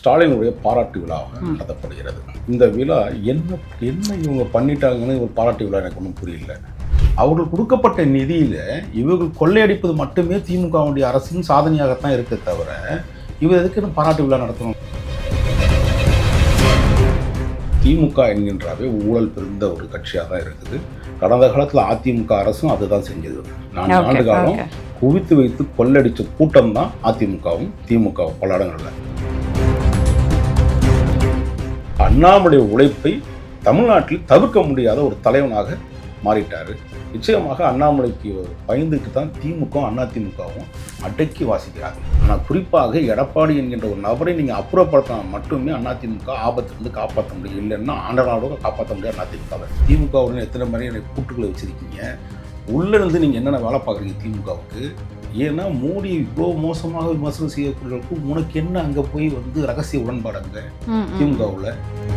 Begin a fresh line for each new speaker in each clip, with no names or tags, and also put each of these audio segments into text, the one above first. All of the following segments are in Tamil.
ஸ்டாலினுடைய பாராட்டு விழாவாக நடத்தப்படுகிறது. இந்த விழா என்ன என்ன இவங்க பண்ணிட்டாங்கன்னு ஒரு பாராட்டு விழா எனக்கு ஒன்றும் புரியல. அவர்கள் கொடுக்கப்பட்ட நிதியில் இவர்கள் கொள்ளையடிப்பது மட்டுமே திமுகவுடைய அரசின் சாதனையாகத்தான் இருக்க தவிர இவர் எதுக்கு பாராட்டு விழா நடத்தணும்? திமுக என்கின்றாவே ஊழல் பெருந்த ஒரு கட்சியாக தான் இருக்குது. கடந்த காலத்தில் அதிமுக அரசும் அதுதான் செஞ்சது. 4 ஆண்டு காலம் குவித்து வைத்து கொள்ளடிச்ச கூட்டம் தான் அதிமுகவும் திமுகவும் பல இடங்களில். அண்ணாமலை உழைப்பை தமிழ்நாட்டில் தவிர்க்க முடியாத ஒரு தலைவனாக மாறிட்டார். நிச்சயமாக அண்ணாமலைக்கு பயந்துட்டு தான் திமுக அதிமுகவும் அடக்கி வாசிக்கிறாங்க. ஆனால் குறிப்பாக எடப்பாடி என்கின்ற ஒரு நபரை நீங்கள் அப்புறப்படுத்தினா மட்டுமே அதிமுக ஆபத்திலிருந்து காப்பாற்ற முடியும். இல்லைன்னா ஆண்டனாரோட காப்பாற்ற முடியாது அதிமுகவை. திமுகவுடன் எத்தனை மாதிரி கூட்டுகளை வச்சுருக்கீங்க, உள்ளிருந்து நீங்கள் என்னென்ன வேலை பார்க்குறீங்க திமுகவுக்கு? ஏன்னா மோடி இவ்வளோ மோசமாக விமர்சனம் செய்யக்கூடியவர்களுக்கு உனக்கு என்ன அங்கே போய் ரகசிய உடன்பாடுங்க திமுகவில்?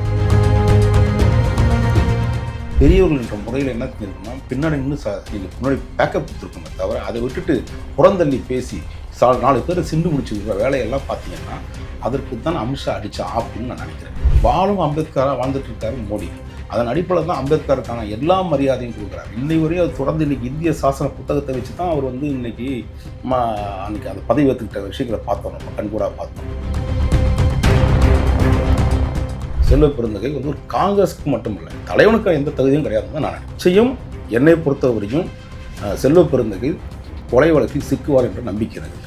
பெரியவர்கள் என்ற முறையில் என்ன செஞ்சிருக்கணும்னா பின்னாடி இன்னும் நீங்கள் முன்னாடி பேக்கப் கொடுத்துருக்கோங்க தவிர அதை விட்டுட்டு புறந்தள்ளி பேசி 4 பேர் சிண்டு முடிச்சுக்கிற வேலையெல்லாம் பார்த்தீங்கன்னா அதற்கு தான் அமித்ஷா அடித்தா அப்படின்னு நான் நினைக்கிறேன். வாழும் அம்பேத்கராக வாழ்ந்துட்டு இருக்காரு மோடி. அதன் அடிப்படையில் தான் அம்பேத்கருக்கான எல்லா மரியாதையும் கொடுக்குறாரு. இன்னை வரையும் அது தொடர்ந்து இன்றைக்கி இந்திய சாசன புத்தகத்தை வச்சு தான் அவர் இன்றைக்கி அன்றைக்கி அந்த பதவி ஏற்றுக்கிட்ட விஷயங்களை பார்த்தோம், நம்ம கண்கூடாக பார்த்தோம். செல்வ பெருந்தகை ஒரு காங்கிரஸுக்கு மட்டுமில்லை, தலைவனுக்கு எந்த தகுதியும் கிடையாதுன்னு நான் நிச்சயம் என்னை பொறுத்தவரையும் செல்வ பெருந்தகை கொலை வழக்கில் சிக்குவார் என்ற நம்பிக்கை எனக்கு.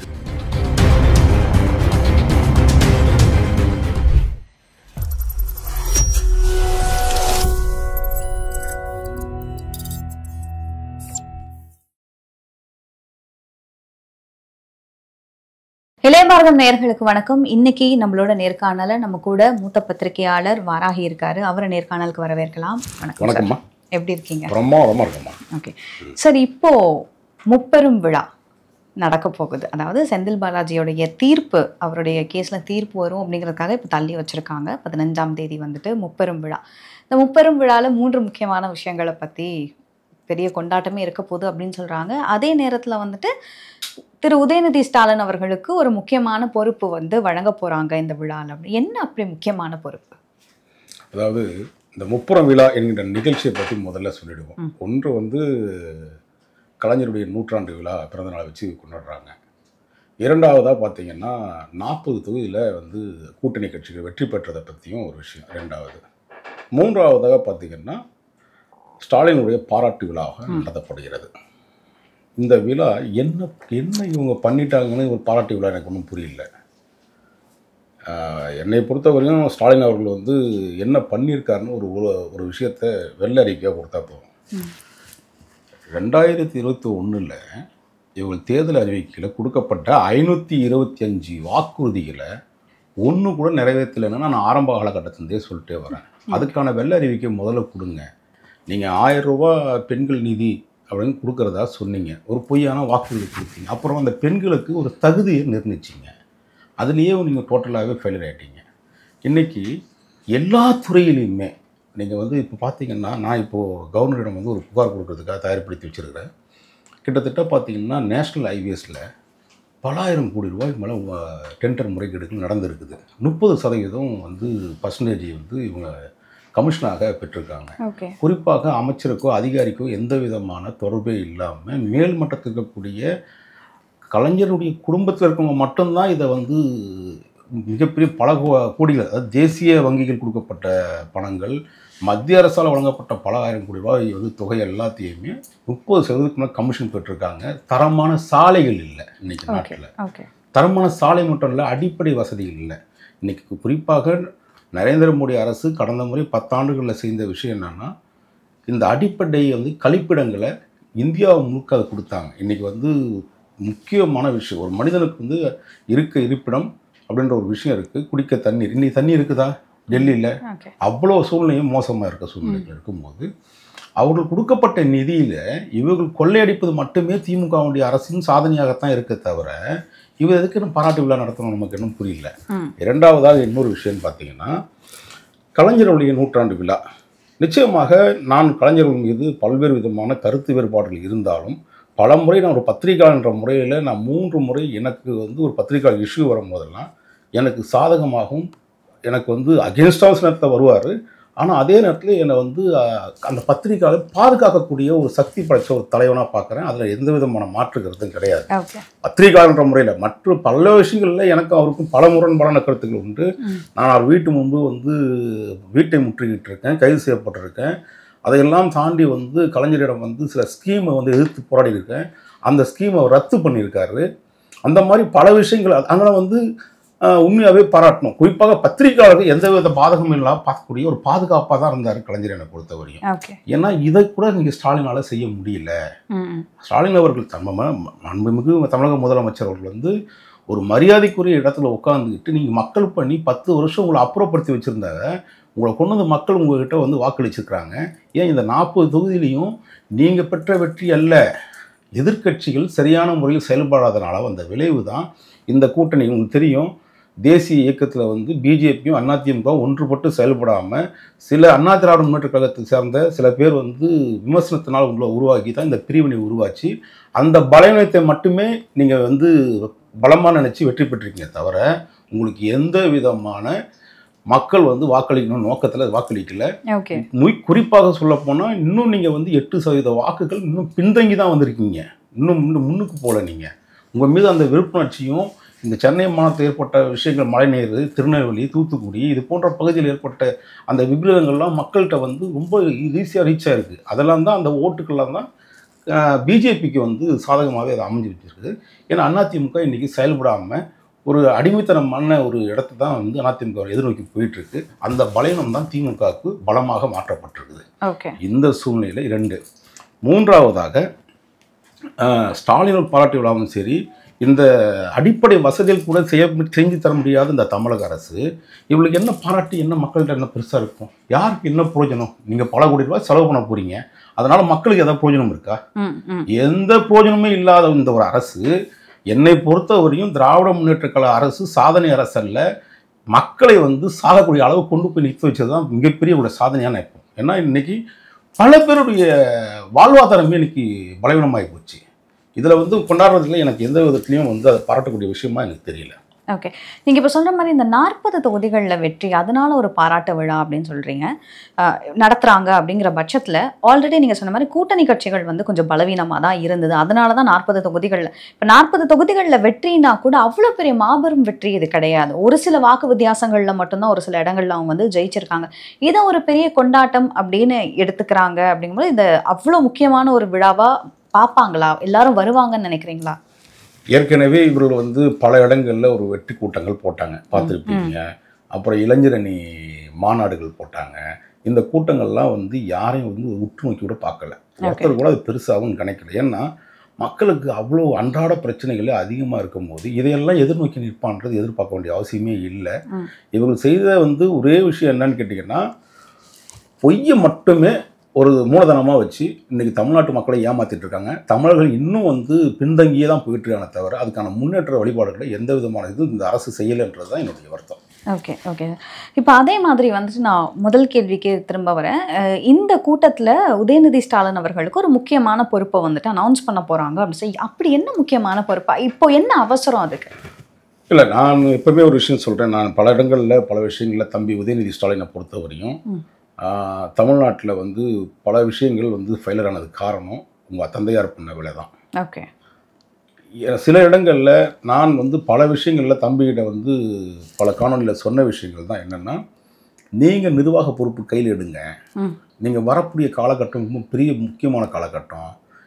இளைய பாரதம் நேயர்களுக்கு வணக்கம். இன்னைக்கு நம்மளோட நேர்காணல நம்ம கூட மூத்த பத்திரிகையாளர் வாராகி இருக்காரு. அவரை நேர்காணலுக்கு வரவேற்கலாம்.
வணக்கம்.
எப்படி இருக்கீங்க? ஓகே சார், இப்போ முப்பெரும் விழா நடக்க போகுது. அதாவது செந்தில் பாலாஜியோடைய தீர்ப்பு, அவருடைய கேஸ்ல தீர்ப்பு வரும் அப்படிங்கிறதுக்காக இப்போ தள்ளி வச்சிருக்காங்க. 15ஆம் தேதி முப்பெரும் விழா. இந்த முப்பெரும் விழாவில் 3 முக்கியமான விஷயங்களை பற்றி பெரிய கொண்டாட்டமே இருக்க போகுது அப்படின்னு சொல்கிறாங்க. அதே நேரத்தில் திரு உதயநிதி ஸ்டாலின் அவர்களுக்கு ஒரு முக்கியமான பொறுப்பு வழங்க போகிறாங்க இந்த விழாவில். அப்படி என்ன அப்படி முக்கியமான பொறுப்பு?
அதாவது இந்த முப்புறம் விழா என்கின்ற நிகழ்ச்சியை பற்றி முதல்ல சொல்லிடுவோம். ஒன்று கலைஞருடைய 100ஆண்டு விழா பிறந்தநாளை வச்சு கொண்டாடுறாங்க. இரண்டாவதாக பார்த்தீங்கன்னா 40 தொகுதியில் கூட்டணி கட்சிகள் வெற்றி பெற்றதை பற்றியும் ஒரு விஷயம் ரெண்டாவது. மூன்றாவதாக பார்த்தீங்கன்னா ஸ்டாலினுடைய பாராட்டு விழாவாக நடத்தப்படுகிறது. இந்த விழா என்ன இவங்க பண்ணிட்டாங்கன்னு ஒரு பாராட்டு விழா எனக்கு ஒன்றும் புரியல. என்னை பொறுத்தவரையும் ஸ்டாலின் அவர்கள் என்ன பண்ணியிருக்காருன்னு ஒரு விஷயத்தை வெள்ள அறிக்கையாக கொடுத்தா போதும். 2021 இவங்க தேர்தல் அறிவிக்கையில் கொடுக்கப்பட்ட 525 வாக்குறுதிகளை ஒன்று கூட நிறைவேற்றலைன்னா நான் ஆரம்ப காலகட்டத்திலேருந்தே சொல்லிட்டே வரேன். அதுக்கான வெள்ள அறிவிக்கை முதல்ல கொடுங்க. நீங்கள் 1000 ரூபா பெண்கள் நிதி அப்படின்னு கொடுக்குறதா சொன்னீங்க, ஒரு பொய்யான வாக்குறுதி கொடுத்தீங்க. அப்புறம் அந்த பெண்களுக்கு ஒரு தகுதியை நிர்ணயிச்சிங்க, அதுலேயே நீங்கள் டோட்டலாகவே ஃபெயிலியர் ஆகிட்டீங்க. இன்றைக்கி எல்லா துறையிலையுமே நீங்கள் இப்போ பார்த்தீங்கன்னா, நான் இப்போது கவர்னரிடம் ஒரு புகார் கொடுக்கறதுக்காக தயார்படுத்தி வச்சுருக்கிறேன். கிட்டத்தட்ட பார்த்தீங்கன்னா நேஷ்னல் ஹைவேஸில் பல ஆயிரம் கோடி ரூபாய்க்கு மேலே டெண்டர் முறைகேடுகள் நடந்திருக்குது. 30% பர்சன்டேஜ் இவங்க கமிஷனாக பெற்றிருக்காங்க. குறிப்பாக அமைச்சருக்கோ அதிகாரிக்கோ எந்த விதமான தொடர்பே இல்லாமல் மேல்மட்டத்தில் இருக்கக்கூடிய கலைஞருடைய குடும்பத்தில் இருக்கவங்க மட்டும்தான் இதை மிகப்பெரிய பல கோடிகள், அதாவது தேசிய வங்கிகள் கொடுக்கப்பட்ட பணங்கள், மத்திய அரசால் வழங்கப்பட்ட பல ஆயிரம் கோடி ரூபாய் தொகை எல்லாத்தையுமே 30% கமிஷன் பெற்றிருக்காங்க. தரமான சாலைகள் இல்லை இன்றைக்கி நாட்டில். தரமான சாலை மட்டும் இல்லை, அடிப்படை வசதிகள் இல்லை. இன்றைக்கி குறிப்பாக நரேந்திர மோடி அரசு கடந்த முறை 10 ஆண்டுகளில் செய்த விஷயம் என்னென்னா, இந்த அடிப்படை கழிப்பிடங்களை இந்தியா முழுக்க அதை கொடுத்தாங்க. இன்றைக்கி முக்கியமான விஷயம், ஒரு மனிதனுக்கு இருக்க இருப்பிடம் அப்படின்ற ஒரு விஷயம் இருக்குது. குடிக்க தண்ணீர், இன்றைக்கி தண்ணி இருக்குதா? டெல்லியில் அவ்வளோ சூழ்நிலையும் மோசமாக இருக்க சூழ்நிலைகள் இருக்கும்போது அவர்கள் கொடுக்கப்பட்ட நிதியில் இவர்கள் கொள்ளையடிப்பது மட்டுமே திமுகவுடைய அரசின் சாதனையாகத்தான் இருக்க தவிர இவர் எதுக்கு பாராட்டு விழா நடத்தணும் நமக்கு இன்னும் புரியல. இரண்டாவதாக இன்னொரு விஷயம் பார்த்தீங்கன்னா, கலைஞருடைய 100ஆண்டு விழா. நிச்சயமாக நான் கலைஞர்கள் மீது பல்வேறு விதமான கருத்து வேறுபாடுகள் இருந்தாலும் பல முறை நான் ஒரு பத்திரிகையாளர் என்ற முறையில் நான் 3 முறை எனக்கு ஒரு பத்திரிகையாளர் இஷ்யூ வரும்போதெல்லாம் எனக்கு சாதகமாகவும் எனக்கு வந்து அகேன்ஸ்டாக சில நேரத்தில் வருவார். ஆனால் அதே நேரத்தில் என்னை வந்து அந்த பத்திரிக்கையாளர் பாதுகாக்கக்கூடிய ஒரு சக்தி படைச்ச ஒரு தலைவனாக பார்க்குறேன். அதில் எந்த விதமான மாற்று கருத்தும் கிடையாது. பத்திரிகையாளர்ன்ற முறையில் மற்ற பல விஷயங்களில் எனக்கும் அவருக்கும் பல முரண்பாடான கருத்துக்கள் உண்டு. நான் அவர் வீட்டு முன்பு வந்து வீட்டை முற்றுகிட்டு இருக்கேன், கைது செய்யப்பட்டிருக்கேன். அதையெல்லாம் தாண்டி வந்து கலைஞரிடம் வந்து சில ஸ்கீமை வந்து எதிர்த்து போராடி இருக்கேன். அந்த ஸ்கீமை அவர் ரத்து பண்ணியிருக்காரு. அந்த மாதிரி பல விஷயங்கள் அங்கே வந்து உண்மையாகவே பாராட்டணும். குறிப்பாக பத்திரிகையாளர்கள் எந்த வித பாதகமும் இல்லாமல் பார்க்கக்கூடிய ஒரு பாதுகாப்பாக தான் இருந்தார் கலைஞர் என்னை பொறுத்த வரையும். ஏன்னா இதை கூட நீங்கள் ஸ்டாலினால் செய்ய முடியல. ஸ்டாலின் அவர்கள் மாண்புமிகு தமிழக முதலமைச்சர் அவர்கள் வந்து ஒரு மரியாதைக்குரிய இடத்துல உட்காந்துக்கிட்டு நீங்கள் மக்கள் பண்ணி 10 வருஷம் உங்களை அப்புறப்படுத்தி வச்சுருந்தாங்க. உங்களை கொண்டு வந்து மக்கள் உங்கள்கிட்ட வந்து வாக்களிச்சிருக்கிறாங்க. ஏன் இந்த 40 தொகுதியிலையும் நீங்கள் பெற்ற வெற்றி அல்ல, எதிர்க்கட்சிகள் சரியான முறையில் செயல்படாதனால வந்த விளைவு தான் இந்த கூட்டணி. உங்களுக்கு தெரியும், தேசிய இயக்கத்தில் வந்து பிஜேபியும் அதிமுக ஒன்றுபட்டு செயல்படாமல் சில அண்ணா திராவிட முன்னேற்ற கழகத்தை சேர்ந்த சில பேர் வந்து விமர்சனத்தினால் உங்களை உருவாக்கி தான் இந்த பிரிவினை உருவாச்சு. அந்த பலவீனத்தை மட்டுமே நீங்கள் வந்து பலமாக நினச்சி வெற்றி பெற்றிருக்கீங்க தவிர உங்களுக்கு எந்த விதமான மக்கள் வந்து வாக்களிக்கணும் நோக்கத்தில் வாக்களிக்கல. குறிப்பாக சொல்ல போனால் இன்னும் நீங்கள் வந்து 8% வாக்குகள் இன்னும் பின்தங்கி தான் வந்திருக்கீங்க. இன்னும் முன்னுக்கு போகல. நீங்கள் உங்கள் மீது அந்த விருப்புணர்ச்சியும் இந்த சென்னை மாநிலத்தில் ஏற்பட்ட விஷயங்கள், மழைநீர், திருநெல்வேலி, தூத்துக்குடி இது போன்ற பகுதியில் ஏற்பட்ட அந்த விபரீதங்கள்லாம் மக்கள்கிட்ட வந்து ரொம்ப ஈஸியாக ரீச் ஆகிருக்கு. அதெல்லாம் தான் அந்த ஓட்டுக்கள்லாம் தான் பிஜேபிக்கு வந்து சாதகமாகவே அதை அமைஞ்சு வச்சுருக்கு. ஏன்னா அதிமுக இன்றைக்கி செயல்படாமல் ஒரு அடிமைத்தனமான ஒரு இடத்த தான் வந்து அதிமுக எதிர்நோக்கி போயிட்டுருக்கு. அந்த பலவீனம் தான் திமுகவுக்கு பலமாக மாற்றப்பட்டிருக்குது. இந்த சூழ்நிலையில் 2. மூன்றாவதாக ஸ்டாலின் பாராட்டு விழாவும் சரி, இந்த அடிப்படை வசதிகள் கூட செஞ்சு தர முடியாத இந்த தமிழக அரசு இவங்களுக்கு என்ன பாராட்டி என்ன மக்கள்கிட்ட என்ன பெருசாக இருக்கும்? யாருக்கு என்ன பிரயோஜனம்? நீங்கள் பல கோடி ரூபாய் செலவு பண்ண போகிறீங்க, அதனால் மக்களுக்கு எதாவது பிரயோஜனம் இருக்கா? எந்த பிரயோஜனமே இல்லாத இந்த ஒரு அரசு என்னை பொறுத்தவரையும் திராவிட முன்னேற்ற கழக அரசு சாதனை அரசு அல்ல, மக்களை வந்து சாகக்கூடிய அளவு கொண்டு போய் நிறுத்தி வச்சது தான் மிகப்பெரிய ஒரு சாதனையாக நினைப்போம். ஏன்னா இன்றைக்கி பல பேருடைய வாழ்வாதாரமே இன்றைக்கி பலவீனமாகி போச்சு. இதில் வந்து கொண்டாடுறதுல எனக்கு எந்த விதத்துலையும் வந்து அதை பாராட்டக்கூடிய விஷயமா எனக்கு தெரியல.
ஓகே, நீங்கள் இப்போ சொல்கிற மாதிரி இந்த 40 தொகுதிகளில் வெற்றி அதனால ஒரு பாராட்டு விழா அப்படின்னு சொல்கிறீங்க நடத்துகிறாங்க அப்படிங்கிற பட்சத்தில் ஆல்ரெடி நீங்கள் சொன்ன மாதிரி கூட்டணி கட்சிகள் வந்து கொஞ்சம் பலவீனமாக தான் இருந்தது. அதனால தான் 40 தொகுதிகளில் இப்போ 40 தொகுதிகளில் வெற்றினா கூட அவ்வளோ பெரிய மாபெரும் வெற்றி இது கிடையாது. ஒரு சில வாக்கு வித்தியாசங்களில் மட்டும்தான் ஒரு சில இடங்களில் அவங்க வந்து ஜெயிச்சிருக்காங்க. இதை ஒரு பெரிய கொண்டாட்டம் அப்படின்னு எடுத்துக்கிறாங்க. அப்படிங்கும்போது இது அவ்வளோ முக்கியமான ஒரு விழாவாக பார்ப்பாங்களா? எல்லாரும் வருவாங்கன்னு நினைக்கிறீங்களா?
ஏற்கனவே இவர்கள் வந்து பல இடங்களில் ஒரு வெற்றி கூட்டங்கள் போட்டாங்க, பார்த்துருப்பீங்க. அப்புறம் இளைஞரணி மாநாடுகள் போட்டாங்க. இந்த கூட்டங்கள்லாம் வந்து யாரையும் வந்து உற்று நோக்கி கூட பார்க்கல. ஒருத்தர் கூட அது பெருசாகவும் கணக்கல. ஏன்னா மக்களுக்கு அவ்வளோ அன்றாட பிரச்சனைகளே அதிகமாக இருக்கும் போது இதையெல்லாம் எதிர்நோக்கி நிற்பான்றது எதிர்பார்க்க வேண்டிய அவசியமே இல்லை. இவர்கள் செய்த வந்து ஒரே விஷயம் என்னன்னு கேட்டிங்கன்னா, பொய்யை மட்டுமே ஒரு மூலதனமாக வச்சு இன்றைக்கி தமிழ்நாட்டு மக்களை ஏமாற்றிட்டு இருக்காங்க. தமிழர்கள் இன்னும் வந்து பின்தங்கியே தான் போயிட்டுருக்காங்க தவிர அதுக்கான முன்னேற்ற வழிபாடுகளை எந்த விதமான இது இந்த அரசு செய்யலைன்றது தான் என்னுடைய வருத்தம்.
ஓகே ஓகே, இப்போ அதே மாதிரி வந்துட்டு நான் முதல் கேள்விக்கு திரும்ப வரேன். இந்த கூட்டத்தில் உதயநிதி ஸ்டாலின் அவர்களுக்கு ஒரு முக்கியமான பொறுப்பை வந்துட்டு அனௌன்ஸ் பண்ண போகிறாங்க அப்படின்னு சொல்லி, அப்படி என்ன முக்கியமான பொறுப்பா? இப்போ என்ன அவசரம் அதுக்கு?
இல்லை, நான் எப்பவுமே ஒரு விஷயம் சொல்கிறேன். நான் பல இடங்களில் பல விஷயங்களில் தம்பி உதயநிதி ஸ்டாலினை பொறுத்த வரையும் தமிழ்நாட்டில் வந்து பல விஷயங்கள் வந்து ஃபெயிலர் ஆனது காரணம் உங்கள் தந்தையார் பண்ண வேலை தான்.
ஓகே,
சில இடங்களில் நான் வந்து பல விஷயங்களில் தம்பிகிட்ட வந்து பல காணொலியில் சொன்ன விஷயங்கள் தான் என்னென்னா, நீங்கள் நிர்வாக பொறுப்பு கையில் எடுங்க. நீங்கள் வரக்கூடிய காலகட்டம் ரொம்ப பெரிய முக்கியமான காலகட்டம்.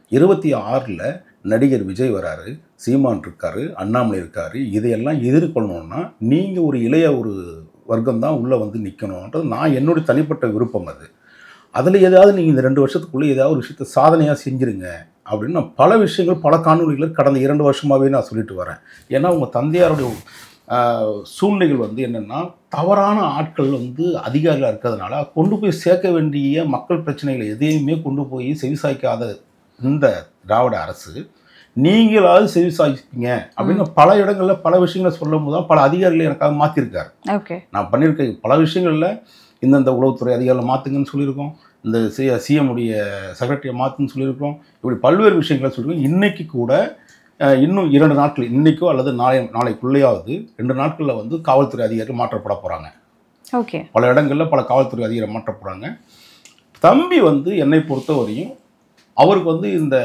26 நடிகர் விஜய் வராரு, சீமான் இருக்காரு, அண்ணாமலை இருக்காரு. இதையெல்லாம் எதிர்கொள்ளணும்னா நீங்கள் ஒரு இளைய ஒரு வர்க்கம் தான் உள்ளே வந்து நிற்கணுன்றது நான் என்னுடைய தனிப்பட்ட விருப்பம். அதில் ஏதாவது நீங்கள் இந்த 2 வருஷத்துக்குள்ளே ஏதாவது ஒரு விஷயத்தை சாதனையாக செஞ்சுருங்க அப்படின்னு நான் பல விஷயங்கள் பல காணொலிகள் கடந்த 2 வருஷமாகவே நான் சொல்லிட்டு வரேன். ஏன்னா உங்கள் தந்தையாருடைய சூழ்நிலைகள் வந்து என்னென்னா, தவறான ஆட்கள் வந்து அதிகாரிகளாக இருக்கிறதுனால கொண்டு போய் சேர்க்க வேண்டிய மக்கள் பிரச்சனைகளை எதையுமே கொண்டு போய் செவிசாய்க்காத இந்த திராவிட அரசு நீங்களாவது செவிசாய்ப்பீங்க அப்படின்னு பல இடங்களில் பல விஷயங்களை சொல்லும் போது தான் பல அதிகாரிகளை எனக்காக மாற்றிருக்காரு.
ஓகே, நான்
பண்ணியிருக்க பல விஷயங்களில் இந்தந்த உளவுத்துறை அதிகாரிகளை மாற்றுங்கன்னு சொல்லியிருக்கோம், இந்த சிஎம் உடைய செக்ரட்டரியை மாற்றுன்னு சொல்லியிருக்கோம். இப்படி பல்வேறு விஷயங்களை சொல்லியிருக்கோம். இன்றைக்கி கூட இன்னும் 2 நாட்கள், இன்றைக்கோ அல்லது நாளைக்குள்ளேயாவது 2 நாட்களில் வந்து காவல்துறை அதிகாரிகள் மாற்றப்பட போகிறாங்க.
ஓகே.
பல இடங்களில் பல காவல்துறை அதிகாரி மாற்ற போகிறாங்க. தம்பி வந்து என்னை பொறுத்தவரையும் அவருக்கு வந்து இந்த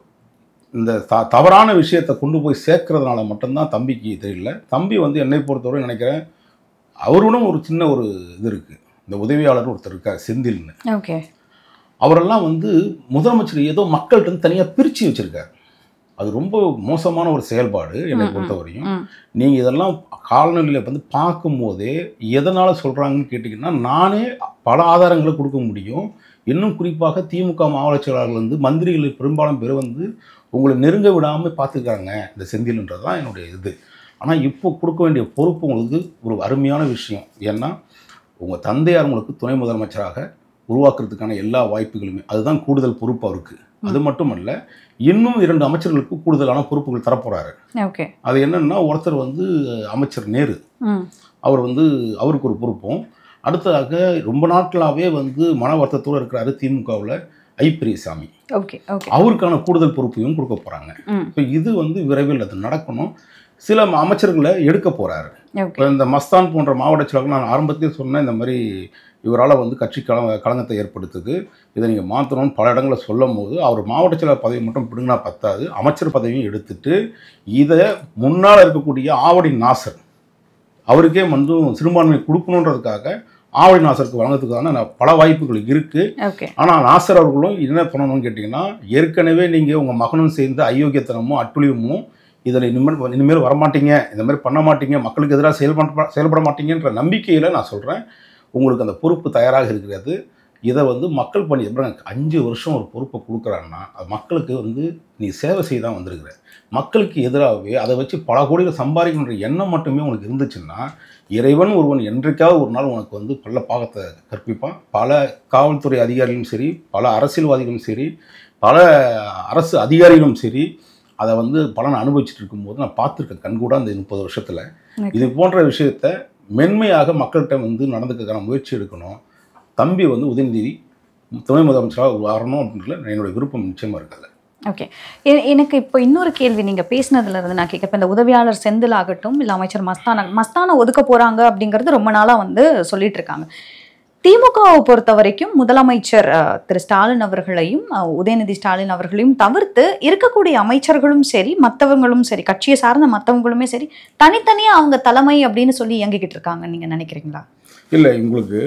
இந்த தவறான விஷயத்தை கொண்டு போய் சேர்க்கறதுனால மட்டும்தான் தம்பிக்கு தெரியல. தம்பி வந்து என்னை பொறுத்தவரை நினைக்கிறேன் அவருடன் ஒரு சின்ன ஒரு இது இருக்குது. இந்த உதவியாளர் ஒருத்தர் இருக்கார் செந்தில்னு.
ஓகே.
அவரெல்லாம் வந்து முதலமைச்சர் ஏதோ மக்கள்கிட்ட தனியாக பிரித்து வச்சுருக்கார். அது ரொம்ப மோசமான ஒரு செயல்பாடு என்னை பொறுத்தவரையும். நீங்கள் இதெல்லாம் காலநிலையில் வந்து பார்க்கும்போதே எதனால் சொல்கிறாங்கன்னு கேட்டிங்கன்னா, நானே பல ஆதாரங்களை கொடுக்க முடியும். இன்னும் குறிப்பாக திமுக மாவட்ட செயலாளர்கள் வந்து மந்திரிகள் பெரும்பாலும் பேர் வந்து உங்களை நெருங்க விடாமல் பார்த்துக்கிறாங்க இந்த செந்தில்ன்றது தான் என்னுடைய இது. ஆனால் இப்போ கொடுக்க வேண்டிய பொறுப்பு உங்களுக்கு ஒரு அருமையான விஷயம். ஏன்னா உங்கள் தந்தையார் உங்களுக்கு துணை முதலமைச்சராக உருவாக்குறதுக்கான எல்லா வாய்ப்புகளுமே அதுதான் கூடுதல் பொறுப்பு அவருக்கு. அது மட்டும் அல்ல, இன்னும் 2 அமைச்சர்களுக்கு கூடுதலான பொறுப்புகள் தரப்போகிறாரு.
ஓகே.
அது என்னென்னா, ஒருத்தர் வந்து அமைச்சர் நேரு, அவர் வந்து அவருக்கு ஒரு பொறுப்பும், அடுத்ததாக ரொம்ப நாட்களாகவே வந்து மன வருத்தத்தோடு இருக்கிறாரு திமுகவில் ஐ. பெரியசாமி.
ஓகே. ஓகே.
அவருக்கான கூடுதல் பொறுப்பையும் கொடுக்க போகிறாங்க. இப்போ இது வந்து விரைவில் அது நடக்கணும். சில அமைச்சர்களை எடுக்க போகிறாரு. இப்போ இந்த மஸ்தான் போன்ற மாவட்ட செயலாளர்கள் நான் ஆரம்பத்திலே சொன்னேன், இந்த மாதிரி இவரால் வந்து கட்சி களங்கத்தை ஏற்படுத்துது, இதை நீங்கள் மாற்றணும்னு பல இடங்களில் சொல்லும் போது அவர் மாவட்ட செயலாளர் பதவி மட்டும் பிடுங்கினா பத்தாது, அமைச்சர் பதவியும் எடுத்துட்டு இதை முன்னால் இருக்கக்கூடிய ஆவடி நாசர் அவருக்கே வந்து சிறுபான்மை கொடுக்கணுன்றதுக்காக ஆவடி நாசருக்கு வழங்கிறதுக்கான பல வாய்ப்புகள் இருக்குது. ஆனால் நாசர் அவர்களும் என்ன பண்ணணும்னு கேட்டிங்கன்னா, ஏற்கனவே நீங்கள் உங்கள் மகனும் சேர்ந்து அயோக்கியத்தனமும் அட்டுழியமும் இதில் இனிமேல் வரமாட்டீங்க, இந்த மாதிரி பண்ண மாட்டீங்க, மக்களுக்கு எதிராக செயல்பட மாட்டீங்கன்ற நம்பிக்கையில் நான் சொல்கிறேன், உங்களுக்கு அந்த பொறுப்பு தயாராக இருக்கிறது. இதை வந்து மக்கள் பணி 5 வருஷம் ஒரு பொறுப்பை கொடுக்குறாங்கன்னா அது மக்களுக்கு வந்து நீ சேவை செய்ய தான் வந்திருக்கிற. மக்களுக்கு எதிராகவே அதை வச்சு பல கோடியில் சம்பாதிக்கணுன்ற எண்ணம் மட்டுமே உனக்கு இருந்துச்சுன்னா, இறைவன் ஒருவன் என்றைக்காவது ஒரு நாள் உனக்கு வந்து பல பாகத்தை கற்பிப்பான். பல காவல்துறை அதிகாரிகளும் சரி, பல அரசியல்வாதிகளும் சரி, பல அரசு அதிகாரிகளும் சரி, அதை வந்து பலனை அனுபவிச்சுட்டு இருக்கும்போது நான் பார்த்துருக்கேன் கண்கூட அந்த 30 வருஷத்தில். இது போன்ற விஷயத்தை மென்மையாக மக்கள்கிட்ட வந்து நடந்துக்கிறதுக்கான முயற்சி எடுக்கணும். தம்பி வந்து உதயநிதி துணை முதலமைச்சராக வரணும் அப்படின்றதுல என்னுடைய விருப்பம் நிச்சயமாக இருக்காது.
ஓகே. எனக்கு இப்போ இன்னொரு கேள்வி நீங்கள் பேசினதுலேருந்து நான் கேட்க, இப்போ இந்த உதவியாளர் செந்தில் ஆகட்டும் இல்லை அமைச்சர் மஸ்தானை ஒதுக்க போகிறாங்க அப்படிங்கிறது ரொம்ப நாளாக வந்து சொல்லிட்டு இருக்காங்க. திமுகவை பொறுத்த வரைக்கும் முதலமைச்சர் திரு ஸ்டாலின் அவர்களையும் உதயநிதி ஸ்டாலின் அவர்களையும் தவிர்த்து இருக்கக்கூடிய அமைச்சர்களும் சரி, மற்றவங்களும் சரி, கட்சியை சார்ந்த மற்றவங்களுமே சரி, தனித்தனியாக அவங்க தலைமை அப்படின்னு சொல்லி இயங்கிக்கிட்டு இருக்காங்கன்னு நீங்கள் நினைக்கிறீங்களா?
இல்லை, உங்களுக்கு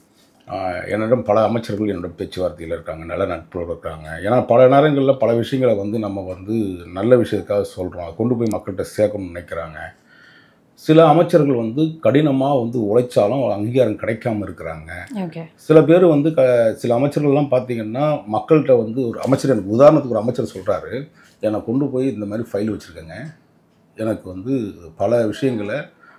என்னிடம் பல அமைச்சர்கள் என்னிடம் பேச்சுவார்த்தையில் இருக்காங்க, நல்ல நட்போடு இருக்காங்க. ஏன்னா பல நேரங்களில் பல விஷயங்களை வந்து நம்ம வந்து நல்ல விஷயத்துக்காக சொல்கிறோம், அதை கொண்டு போய் மக்கள்கிட்ட சேர்க்கணும்னு நினைக்கிறாங்க. சில அமைச்சர்கள் வந்து கடினமாக வந்து உழைச்சாலும் அங்கீகாரம் கிடைக்காம இருக்கிறாங்க. சில பேர் வந்து சில அமைச்சர்கள்லாம் பார்த்தீங்கன்னா மக்கள்கிட்ட வந்து ஒரு அமைச்சர், எனக்கு உதாரணத்துக்கு ஒரு அமைச்சர் சொல்கிறாரு, என்னை கொண்டு போய் இந்த மாதிரி ஃபைல் வச்சுருக்கேங்க, எனக்கு வந்து பல விஷயங்களை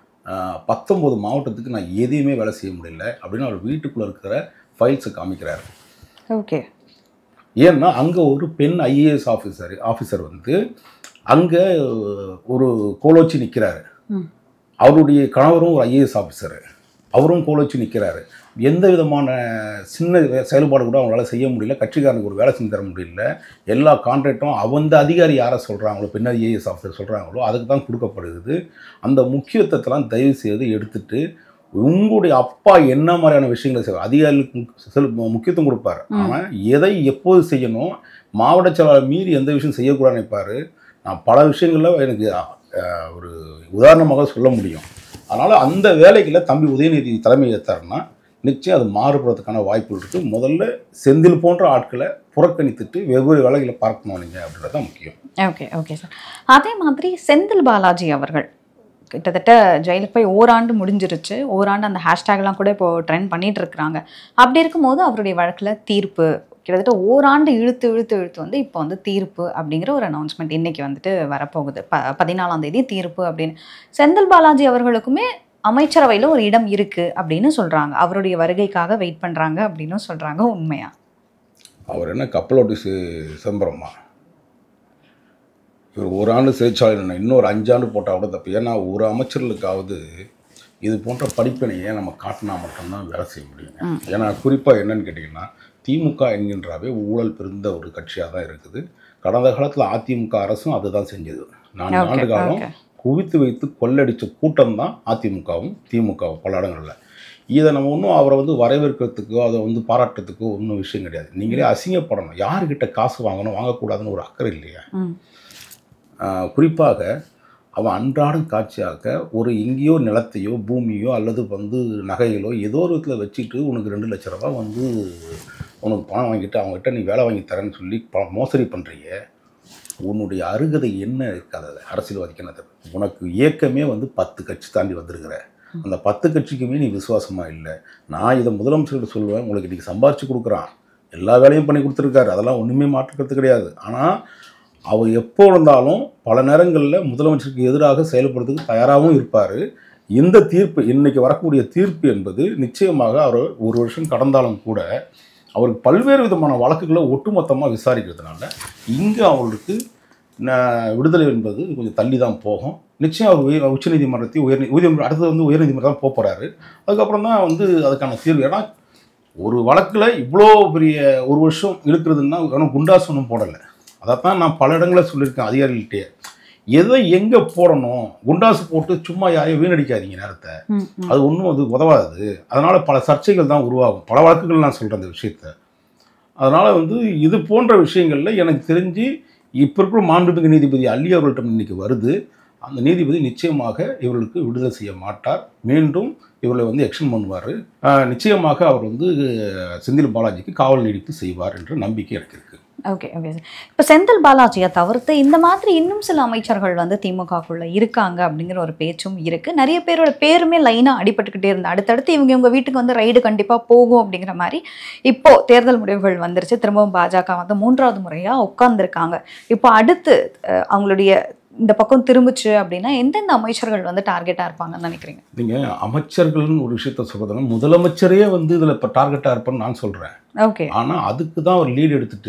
19 மாவட்டத்துக்கு நான் எதையுமே வேலை செய்ய முடியல அப்படின்னு அவர் வீட்டுக்குள்ளே இருக்கிற ஃபைல்ஸை காமிக்கிறாரு.
ஓகே.
ஏன்னா அங்கே ஒரு பெண் ஐஏஎஸ் ஆஃபீஸர் வந்து அங்கே ஒரு கோலோச்சி நிற்கிறாரு. அவருடைய கணவரும் ஒரு ஐஏஎஸ் ஆஃபீஸரு, அவரும் கோலோச்சி நிற்கிறாரு. எந்த விதமான சின்ன செயல்பாடு கூட அவங்களால செய்ய முடியல, கட்சிக்காரனுக்கு ஒரு வேலை செஞ்சு தர முடியல. எல்லா கான்ட்ராக்டும் அந்த அதிகாரி யாரை சொல்கிறாங்களோ, பெண் ஐஏஎஸ் ஆஃபீஸர் சொல்கிறாங்களோ அதுக்கு தான் கொடுக்கப்படுது. அந்த முக்கியத்துவத்தெல்லாம் தயவு செய்து எடுத்துட்டு உங்களுடைய அப்பா என்ன மாதிரியான விஷயங்களை செய்வார், அதிகாரிகளுக்கு முக்கியத்துவம் கொடுப்பார். ஆனால் எதை எப்போது செய்யணும், மாவட்ட செயலாளர் மீறி எந்த விஷயம் செய்யக்கூடாதுன்னு நினைப்பார். நான் பல விஷயங்களில் எனக்கு ஒரு உதாரணமாக சொல்ல முடியும். அதனால் அந்த வேலைகளை தம்பி உதயநிதி தலைமை ஏற்றாருன்னா நிச்சயம் அது மாறுபடுறதுக்கான வாய்ப்புகள் இருக்குது. முதல்ல செந்தில் போன்ற ஆட்களை புறக்கணித்துட்டு வெவ்வேறு வேலைகளை பார்க்கணும் நீங்கள், அப்படின்றது தான் முக்கியம்.
ஓகே. Okay sir. அதே மாதிரி செந்தில் பாலாஜி அவர்கள் கிட்டத்தட்ட ஜெயிலுக்கு போய் ஓராண்டு முடிஞ்சிருச்சு. ஓராண்டு அந்த ஹேஷ்டேக்லாம் கூட இப்போ ட்ரெண்ட் பண்ணிட்டு இருக்கிறாங்க. அப்படி இருக்கும்போது அவருடைய வழக்கில் தீர்ப்பு கிட்டத்தட்ட ஓராண்டு இழுத்து வந்து இப்போ வந்து தீர்ப்பு அப்படிங்கிற ஒரு அனௌன்ஸ்மெண்ட் இன்னைக்கு வந்துட்டு வரப்போகுது. 14ஆம் தேதி தீர்ப்பு அப்படின்னு. செந்தில் பாலாஜி அவர்களுக்குமே அமைச்சரவையில் ஒரு இடம் இருக்குது அப்படின்னு சொல்கிறாங்க. அவருடைய வருகைக்காக வெயிட் பண்ணுறாங்க அப்படின்னு சொல்கிறாங்க. உண்மையா?
அவர் என்ன கப்பலோட்டி சிதம்பரமா? இவர் ஒரு ஆண்டு சிறைச்சாலை, இன்னொரு 5 ஆண்டு போட்டால் கூட தப்பு. ஏன்னா ஒரு அமைச்சர்களுக்காவது இது போன்ற படிப்பினையை நம்ம காட்டினா மட்டும்தான் வேலை செய்ய முடியும். ஏன்னா குறிப்பாக என்னன்னு கேட்டிங்கன்னா, திமுக என்கின்றாவே ஊழல் பெருந்த ஒரு கட்சியாக தான் இருக்குது. கடந்த காலத்தில் அதிமுக அரசும் அதுதான் செஞ்சது. 4 ஆண்டு காலம் குவித்து வைத்து கொள்ளடித்த கூட்டம் தான் அதிமுகவும் திமுகவும் பல இடங்களில். இதை நம்ம ஒன்றும் அவரை வந்து வரவேற்கிறதுக்கோ அதை வந்து பாராட்டுறதுக்கோ ஒன்றும் விஷயம் கிடையாது. நீங்களே அசிங்கப்படணும். யாருக்கிட்ட காசு வாங்கணும் வாங்கக்கூடாதுன்னு ஒரு அக்கறை இல்லையா? குறிப்பாக அவன் அன்றாடம் காட்சியாக ஒரு எங்கேயோ நிலத்தையோ பூமியோ அல்லது வந்து நகைகளோ ஏதோ ஒரு விதத்தில் வச்சுட்டு உனக்கு 2 லட்ச ரூபா வந்து உனக்கு பணம் வாங்கிட்டு அவங்ககிட்ட நீ வேலை வாங்கி தரேன்னு சொல்லி மோசடி பண்ணுறீங்க. உன்னுடைய அருகதை என்ன இருக்காது? அது அரசியல்வாதிக்கு என்ன தப்பு? உனக்கு இயக்கமே வந்து 10 கட்சி தாண்டி வந்திருக்கிற அந்த 10 கட்சிக்குமே நீ விசுவாசமாக இல்லை. நான் இதை முதலமைச்சர்கிட்ட சொல்லுவேன், உங்களுக்கு இன்றைக்கி சம்பாரித்து கொடுக்குறான், எல்லா வேலையும் பண்ணி கொடுத்துருக்காரு, அதெல்லாம் ஒன்றுமே மாற்றுக்கிறது கிடையாது. ஆனால் அவர் எப்போ இருந்தாலும் பல நேரங்களில் முதலமைச்சருக்கு எதிராக செயல்படுறதுக்கு தயாராகவும் இருப்பார். இந்த தீர்ப்பு இன்றைக்கி வரக்கூடிய தீர்ப்பு என்பது நிச்சயமாக அவர் 1 வருஷம் கடந்தாலும் கூட அவருக்கு பல்வேறு விதமான வழக்குகளை ஒட்டுமொத்தமாக விசாரிக்கிறதுனால இங்கே அவருக்கு விடுதலை என்பது கொஞ்சம் தள்ளி தான் போகும். நிச்சயம் அவர் உச்சநீதிமன்றத்தையும் அடுத்தது வந்து உயர்நீதிமன்றம் தான் போகிறாரு. அதுக்கப்புறம் தான் வந்து அதுக்கான தீர்வு. ஏன்னா ஒரு வழக்கில் இவ்வளோ பெரிய 1 வருஷம் இழுக்கிறதுன்னா குண்டாஸ் ஒன்றும் போடலை. அதைத்தான் நான் பல இடங்களில் சொல்லியிருக்கேன் அதிகாரிகள்கிட்டே. எதை எங்கே போடணும், குண்டாசு போட்டு சும்மா யாரையும் வீணடிக்காதீங்க நேரத்தை. அது ஒன்றும் அது உதவாது. அதனால் பல சர்ச்சைகள் தான் உருவாகும். பல வழக்குகள் நான் சொல்கிறேன் அந்த விஷயத்தை. அதனால் வந்து இது போன்ற விஷயங்களில் எனக்கு தெரிஞ்சு இப்போ இருக்கிற மாண்புமிகு நீதிபதி அள்ளி அவர்கள்ட்ட இன்றைக்கி வருது. அந்த நீதிபதி நிச்சயமாக இவர்களுக்கு விடுதலை செய்ய மாட்டார். மீண்டும் இவர்களை வந்து எக்ஷன் பண்ணுவார். நிச்சயமாக அவர் வந்து செந்தில் பாலாஜிக்கு காவல் நீடிப்பு செய்வார் என்ற நம்பிக்கை எனக்கு இருக்குது.
Okay okay sir. இப்போ செந்தில் பாலாஜியை தவிர்த்து இந்த மாதிரி இன்னும் சில அமைச்சர்கள் வந்து திமுகக்குள்ளே இருக்காங்க அப்படிங்கிற ஒரு பேச்சும் இருக்குது. நிறைய பேரோட பேருமே லைனாக அடிபட்டுக்கிட்டே இருந்தா அடுத்தடுத்து இவங்க வீட்டுக்கு வந்து ரைடு கண்டிப்பாக போகும் அப்படிங்கிற மாதிரி இப்போது தேர்தல் முடிவுகள் வந்துருச்சு. திரும்பவும் பாஜக வந்து 3வது முறையாக உட்கார்ந்துருக்காங்க. இப்போ அடுத்து அவங்களுடைய இந்த பக்கம் திரும்பிச்சு அப்படின்னா எந்தெந்த அமைச்சர்கள் வந்து டார்கெட்டாக இருப்பாங்கன்னு நினைக்கிறீங்க?
நீங்கள் அமைச்சர்கள்னு ஒரு விஷயத்த சொல்கிறதுனா முதலமைச்சரே வந்து இதில் இப்போ டார்கெட்டாக இருப்பேன்னு நான் சொல்கிறேன்.
ஓகே.
ஆனால் அதுக்கு தான் ஒரு லீடு எடுத்துட்டு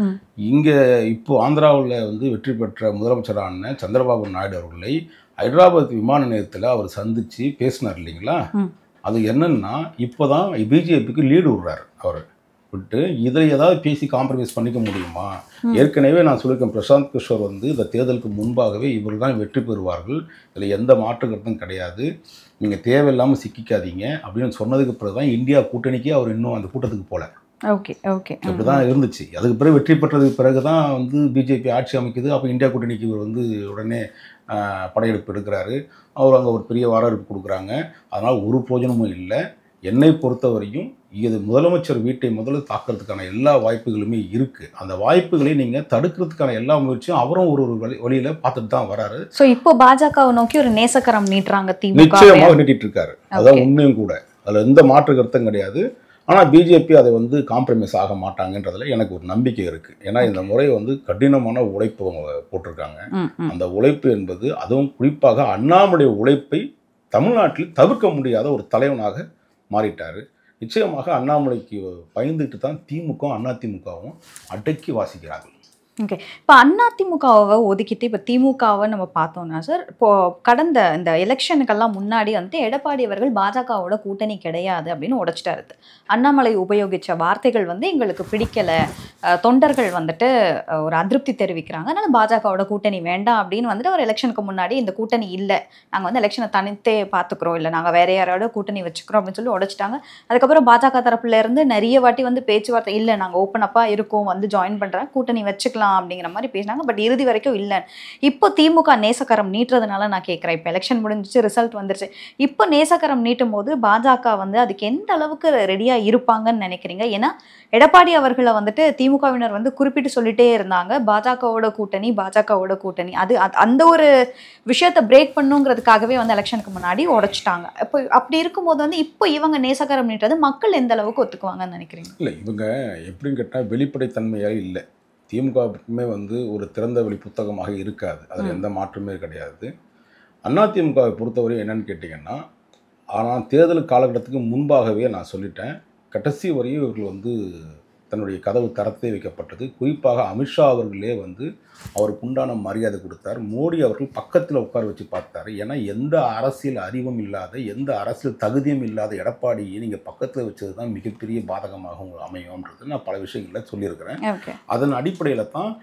இங்கே இப்போ ஆந்திராவில் வந்து வெற்றி பெற்ற முதலமைச்சரான சந்திரபாபு நாயுடு அவர்களை ஹைதராபாத் விமான நிலையத்தில் அவர் சந்தித்து பேசினார் இல்லைங்களா? அது என்னன்னா இப்போ தான் பிஜேபிக்கு லீடு விடுறாரு. அவர் விட்டு இதில் ஏதாவது பேசி காம்ப்ரமைஸ் பண்ணிக்க முடியுமா? ஏற்கனவே நான் சொல்லியிருக்கேன், பிரசாந்த் கிஷோர் வந்து இந்த தேர்தலுக்கு முன்பாகவே இவர்கள் தான் வெற்றி பெறுவார்கள், இதில் எந்த மாற்று கருத்தும் கிடையாது, நீங்கள் தேவையில்லாமல் சிக்கிக்காதீங்க அப்படின்னு சொன்னதுக்கு பிறகு தான் இந்தியா கூட்டணிக்கே அவர் இன்னும் அந்த கூட்டத்துக்கு போகல.
Okay okay.
அப்படி தான் இருந்துச்சு. அதுக்கு பிறகு வெற்றி பெற்றதுக்கு பிறகு தான் வந்து பிஜேபி ஆட்சி அமைக்குது. அப்போ இந்தியா கூட்டணிக்கு இவர் வந்து உடனே படையெடுப்பு எடுக்கிறாரு. அவர் அங்கே ஒரு பெரிய வரவேற்பு கொடுக்குறாங்க. அதனால் ஒரு பிரயோஜனமும் இல்லை. என்னை பொறுத்தவரையும் இது முதலமைச்சர் வீட்டை முதல்ல தாக்கிறதுக்கான எல்லா வாய்ப்புகளுமே இருக்குது. அந்த வாய்ப்புகளை நீங்கள் தடுக்கிறதுக்கான எல்லா முயற்சியும் அவரும் ஒரு வழியில் பார்த்துட்டு தான் வராரு.
ஸோ இப்போ பாஜகவை நோக்கி ஒரு நேசக்கரம் நீட்டுறாங்க திமுக.
நிச்சயமாக நீட்டிட்டு இருக்காரு. அதான் உண்மையும் கூட. அதில் எந்த மாற்று கருத்தும் கிடையாது. ஆனால் பிஜேபி அதை வந்து காம்ப்ரமைஸ் ஆக மாட்டாங்கன்றதுல எனக்கு ஒரு நம்பிக்கை இருக்குது. ஏன்னா இந்த முறை வந்து கடினமான உழைப்பு அவங்க போட்டிருக்காங்க. அந்த உழைப்பு என்பது அதுவும் குறிப்பாக அண்ணாமலை உழைப்பை தமிழ்நாட்டில் தவிர்க்க முடியாத ஒரு தலைவனாக மாறிட்டார். நிச்சயமாக அண்ணாமலைக்கு பயந்துட்டு தான் திமுக அதிமுகவும் அடக்கி வாசிக்கிறார்கள்.
ஓகே. இப்போ அதிமுகவை ஒதுக்கிட்டு இப்போ திமுகவை நம்ம பார்த்தோம்னா சார், இப்போ கடந்த இந்த எலெக்ஷனுக்கெல்லாம் முன்னாடி வந்து எடப்பாடி அவர்கள் பாஜகவோட கூட்டணி கிடையாது அப்படின்னு உடைச்சிட்டாரு. அண்ணாமலை உபயோகித்த வார்த்தைகள் வந்து எங்களுக்கு பிடிக்கலை, தொண்டர்கள் வந்துட்டு ஒரு அதிருப்தி தெரிவிக்கிறாங்க, அதனால் பாஜகவோட கூட்டணி வேண்டாம் அப்படின்னு வந்துட்டு ஒரு எலெக்ஷனுக்கு முன்னாடி இந்த கூட்டணி இல்லை, நாங்கள் வந்து எலெக்ஷனை தனித்தே பார்த்துக்குறோம், இல்லை நாங்கள் வேற யாரோட கூட்டணி வச்சுக்கிறோம் அப்படின்னு சொல்லி உடைச்சிட்டாங்க. அதுக்கப்புறம் பாஜக தரப்புலேருந்து நிறைய வாட்டி வந்து பேச்சுவார்த்தை, இல்லை நாங்கள் ஓப்பனப்பாக இருக்கோம், வந்து ஜாயின் பண்ணுறேன், கூட்டணி வச்சுக்கலாம் அப்படிங்கிற மாதிரி பேசினாங்க. பட் இறுதி வரைக்கும் இல்லை. இப்போ திமுக நேசக்கரம் நீட்டுறதுனால நான் கேட்குறேன், இப்போ எலெக்ஷன் முடிஞ்சிச்சு, ரிசல்ட் வந்துருச்சு, இப்போ நேசக்கரம் நீட்டும் போது பாஜக வந்து அதுக்கு எந்த அளவுக்கு ரெடியாக இருப்பாங்கன்னு நினைக்கிறீங்க? ஏன்னா எடப்பாடி அவர்களை வந்துட்டு திமுகவினர் வந்து குறிப்பிட்டு சொல்லிட்டே இருந்தாங்க, பாஜகவோட கூட்டணி பாஜகவோட கூட்டணி. அந்த ஒரு விஷயத்தை பிரேக் பண்ணுங்கிறதுக்காகவே வந்து எலெக்ஷனுக்கு முன்னாடி உடைச்சிட்டாங்க. இப்போ அப்படி இருக்கும்போது வந்து இப்போ இவங்க நேசக்கரம் நீட்டுறது மக்கள் எந்த அளவுக்கு ஒத்துக்குவாங்கன்னு நினைக்கிறீங்க?
இல்லை, இவங்க எப்படின்னு கேட்டால் வெளிப்படைத்தன்மையாக இல்லை. திமுகவுக்குமே வந்து ஒரு திறந்த வெளி புத்தகமாக இருக்காது. அதில் எந்த மாற்றமே கிடையாது. அதிமுகவை பொறுத்தவரை என்னன்னு கேட்டிங்கன்னா, ஆனால் தேர்தல் காலகட்டத்துக்கு முன்பாகவே நான் சொல்லிட்டேன், கடைசி வரையும் இவர்கள் வந்து தன்னுடைய கதவு தரத்தே வைக்கப்பட்டது. குறிப்பாக அமித்ஷா அவர்களே வந்து அவருக்கு உண்டான மரியாதை கொடுத்தார். மோடி அவர்கள் பக்கத்தில் உட்கார வச்சு பார்த்தாரு. ஏன்னா எந்த அரசியல் அறிவும் இல்லாத, எந்த அரசியல் தகுதியும் இல்லாத எடப்பாடியை நீங்கள் பக்கத்தில் வச்சது தான் மிகப்பெரிய பாதகமாக அமையும்ன்றது நான் பல விஷயங்களில் சொல்லியிருக்கிறேன். அதன் அடிப்படையில் தான்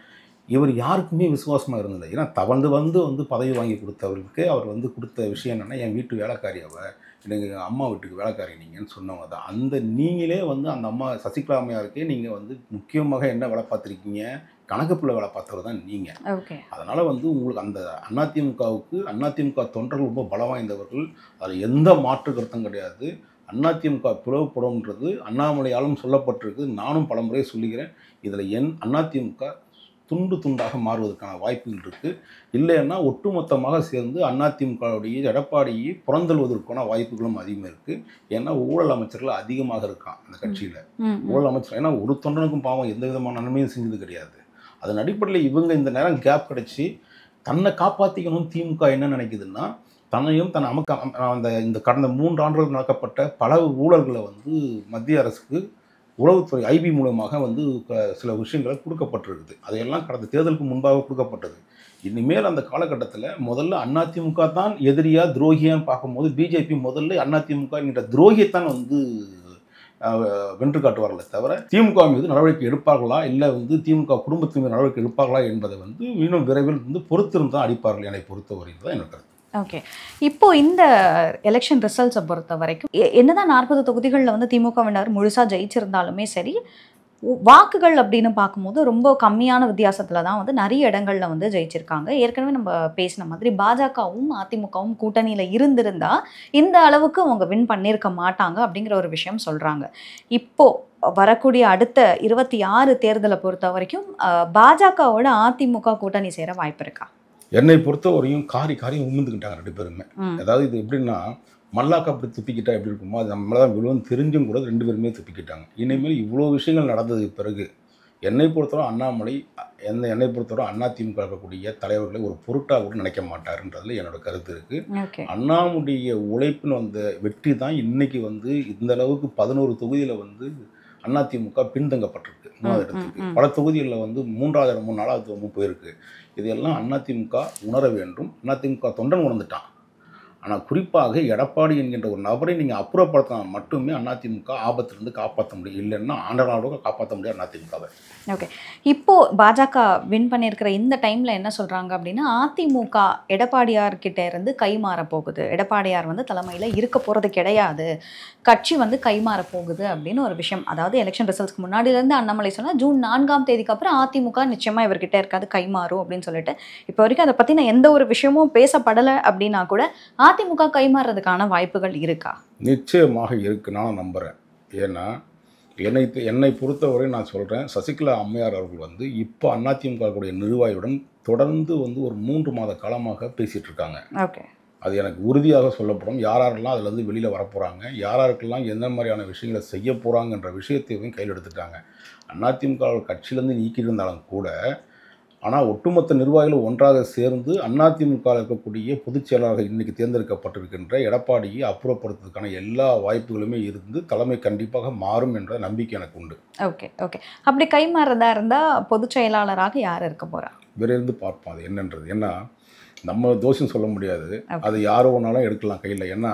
இவர் யாருக்குமே விசுவாசமாக இருந்ததில்லை. ஏன்னா தவழ்ந்து வந்து பதவி வாங்கி கொடுத்தவருக்கு அவர் வந்து கொடுத்த விஷயம் என்னென்னா, என் வீட்டு வேலைக்காரி எனக்கு அம்மா வீட்டுக்கு வேலைக்காரி நீங்கன்னு சொன்னவங்க தான். அந்த நீங்களே வந்து அந்த அம்மா சசிகலா அம்மையாருக்கே நீங்கள் வந்து முக்கியமாக என்ன வேலை பார்த்துருக்கீங்க, கணக்கு பிள்ளை வேலை பார்த்தவர் தான் நீங்கள்.
ஓகே.
அதனால் வந்து உங்களுக்கு அந்த அதிமுக தொண்டர்கள் ரொம்ப பலம் வாய்ந்தவர்கள். அதில் எந்த மாற்று கருத்தும் கிடையாது. அதிமுக பிளவுபடும்ன்றது அண்ணாமலையாலும் சொல்லப்பட்டிருக்கு. நானும் பலமுறை சொல்லுகிறேன். இதில் அதிமுக துண்டு துண்டாக மாறுவதற்கான வாய்ப்புகள் இருக்குது. இல்லைன்னா ஒட்டுமொத்தமாக சேர்ந்து அதிமுகவுடைய எடப்பாடியை புறந்தள்வதற்கான வாய்ப்புகளும் அதிகமாக இருக்குது. ஏன்னா ஊழல் அமைச்சர்கள் அதிகமாக இருக்கான் அந்த கட்சியில். ஊழல் அமைச்சர் ஏன்னா ஒரு தொண்டனுக்கும் பாவம் எந்த விதமான நன்மையும் செஞ்சது கிடையாது. அதன் அடிப்படையில் இவங்க இந்த நேரம் கேப் கிடச்சி தன்னை காப்பாற்றிக்கணும். திமுக என்ன நினைக்குதுன்னா, தன்னையும் இந்த கடந்த 3 ஆண்டுகள் நடக்கப்பட்ட பல ஊழல்களை வந்து மத்திய அரசுக்கு உளவுத்துறை ஐபி மூலமாக வந்து சில விஷயங்களை கொடுக்கப்பட்டிருக்குது. அதையெல்லாம் கடந்த தேர்தலுக்கு முன்பாக கொடுக்கப்பட்டது. இனிமேல் அந்த காலகட்டத்தில் முதல்ல அதிமுக தான் எதிரியா துரோகியான்னு பார்க்கும்போது பிஜேபி முதல்ல அதிமுக என்கிற துரோகியத்தான் வந்து வென்று காட்டுவார்களே தவிர திமுக மீது நடவடிக்கை எடுப்பார்களா, இல்லை வந்து திமுக குடும்பத்தின் மீது நடவடிக்கை எடுப்பார்களா என்பதை வந்து இன்னும் விரைவில் வந்து பொறுத்திருந்து தான் அடிப்பார்கள் என்னை பொறுத்தவரையில் தான் எனக்கு கருத்து.
ஓகே. இப்போ இந்த எலெக்ஷன் ரிசல்ட்ஸை பொறுத்த வரைக்கும் என்னதான் 40 தொகுதிகளில் வந்து திமுகவினர் முழுசாக ஜெயிச்சிருந்தாலுமே சரி, வாக்குகள் அப்படின்னு பார்க்கும்போது ரொம்ப கம்மியான வித்தியாசத்தில் தான் வந்து நிறைய இடங்களில் வந்து ஜெயிச்சிருக்காங்க. ஏற்கனவே நம்ம பேசின மாதிரி பாஜகவும் அதிமுகவும் கூட்டணியில் இருந்திருந்தா இந்த அளவுக்கு அவங்க வின் பண்ணியிருக்க மாட்டாங்க அப்படிங்கிற ஒரு விஷயம் சொல்கிறாங்க. இப்போது வரக்கூடிய அடுத்த 26 தேர்தலை பொறுத்த வரைக்கும் பாஜகவோட அதிமுக கூட்டணி சேர வாய்ப்பு இருக்கா?
என்னை பொறுத்தவரையும் காரி உமிழ்ந்துக்கிட்டாங்க 2 பேருமே. அதாவது இது எப்படின்னா, மல்லாக்கா அப்படி துப்பிக்கிட்டா எப்படி இருக்குமோ அது நம்மள தான் விழுவன்னு தெரிஞ்சும் கூட 2 பேருமே துப்பிக்கிட்டாங்க. இனிமேல் இவ்வளோ விஷயங்கள் நடந்ததுக்கு பிறகு என்னை பொறுத்தவரை அண்ணாமலை என்னை பொறுத்தவரை அதிமுக இருக்கக்கூடிய தலைவர்களை ஒரு பொருட்டாக கூட நினைக்க மாட்டாருன்றதுல என்னோட கருத்து இருக்குது. அண்ணாமுடைய உழைப்புன்னு வந்த வெற்றி தான் இன்னைக்கு வந்து இந்த அளவுக்கு 11 தொகுதியில் வந்து அதிமுக பின்தங்கப்பட்டிருக்கு. 3வது இடத்துக்கு பல தொகுதிகளில் வந்து 3வது இடமும் 4வது இடமும் போயிருக்கு. இதெல்லாம் அதிமுக உணர வேண்டும். அதிமுக தொண்டன் உணர்ந்துட்டான். ஆனால் குறிப்பாக எடப்பாடி என்கின்ற ஒரு நபரை நீங்கள் அப்புறப்படுத்தினா மட்டுமே அதிமுக ஆபத்திலிருந்து காப்பாற்ற முடியும். இல்லைன்னா ஆண்டனாவோட காப்பாற்ற முடியாது அதிமுகவை.
ஓகே. இப்போது பாஜக வின் பண்ணியிருக்கிற இந்த டைமில் என்ன சொல்கிறாங்க அப்படின்னா, அதிமுக எடப்பாடியார்கிட்ட இருந்து கைமாற போகுது, எடப்பாடியார் வந்து தலைமையில் இருக்க போகிறது கிடையாது, கட்சி வந்து கைமாற போகுது அப்படின்னு ஒரு விஷயம். அதாவது எலெக்ஷன் ரிசல்ட்ஸ்க்கு முன்னாடியிலேருந்து அண்ணாமலை சொன்னால் ஜூன் 4ஆம் தேதிக்கு அப்புறம் அதிமுக நிச்சயமாக இவர்கிட்ட இருக்காது, கைமாறும் அப்படின்னு சொல்லிட்டு இப்போ வரைக்கும் அதை பற்றின எந்த ஒரு விஷயமும் பேசப்படலை. அப்படின்னா கூட அதிமுக கைமாறுறதுக்கான வாய்ப்புகள் இருக்கா?
நிச்சயமாக இருக்கு, நான் நம்புகிறேன். ஏன்னா என்னை பொறுத்தவரை நான் சொல்கிறேன், சசிகலா அம்மையார் அவர்கள் வந்து இப்போ அதிமுகவுடைய நிர்வாகியுடன் தொடர்ந்து வந்து ஒரு 3 மாத காலமாக பேசிகிட்டு இருக்காங்க.
ஓகே.
அது எனக்கு உறுதியாக சொல்லப்படும். யாரெல்லாம் அதிலேருந்து வெளியில் வரப்போகிறாங்க, யாருக்கெல்லாம் எந்த மாதிரியான விஷயங்களை செய்ய போகிறாங்கன்ற விஷயத்தையும் கையில் எடுத்துட்டாங்க. அதிமுக கட்சியிலேருந்து நீக்கியிருந்தாலும் கூட, ஆனால் ஒட்டுமொத்த நிர்வாகிகள் ஒன்றாக சேர்ந்து அதிமுக இருக்கக்கூடிய பொதுச் செயலாளராக இன்றைக்கி தேர்ந்தெடுக்கப்பட்டிருக்கின்ற எடப்பாடியை அப்புறப்படுத்துறதுக்கான எல்லா வாய்ப்புகளுமே இருந்து தலைமை கண்டிப்பாக மாறும் என்ற நம்பிக்கை எனக்கு உண்டு.
ஓகே. அப்படி கைமாறதா இருந்தால் பொதுச் செயலாளராக யார் இருக்க போகிறா?
விரைந்து பார்ப்போம் அது என்னன்றது. ஏன்னா நம்ம தோஷம் சொல்ல முடியாது, அது யாரோ ஒன்றாலும் எடுக்கலாம் கையில். ஏன்னா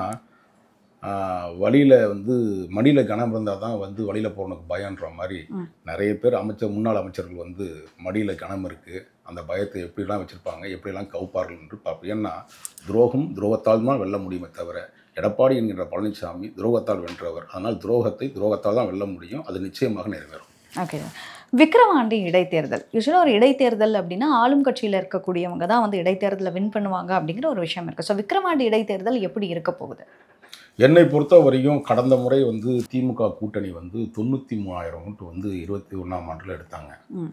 வழியில் வந்து மடியில் கனம் இருந்தால் தான் வந்து வழியில் போகிறனுக்கு பயன்ற மாதிரி நிறைய பேர் முன்னாள் அமைச்சர்கள் வந்து மடியில் கனம் இருக்குது, அந்த பயத்தை எப்படிலாம் வச்சுருப்பாங்க, எப்படிலாம் கவுப்பார்கள் என்று பார்ப்போம். ஏன்னா துரோகத்தால் தான் வெல்ல முடியுமே தவிர எடப்பாடி என்கிற பழனிசாமி துரோகத்தால் வென்றவர். அதனால் துரோகத்தால் தான் வெல்ல முடியும். அது நிச்சயமாக நிறைவேறும்.
ஓகே. விக்கிரவாண்டி இடைத்தேர்தல், யூஸ்வலாக ஒரு இடைத்தேர்தல் அப்படின்னா ஆளும் கட்சியில் இருக்கக்கூடியவங்க தான் வந்து இடைத்தேர்தலை வின் பண்ணுவாங்க அப்படிங்கிற ஒரு விஷயம் இருக்குது. ஸோ விக்கிரவாண்டி இடைத்தேர்தல் எப்படி இருக்க போகுது?
என்னை பொறுத்த வரையும் கடந்த முறை வந்து திமுக கூட்டணி வந்து 93,000 ஓட்டு வந்து 21ஆம் ஆண்டில் எடுத்தாங்க.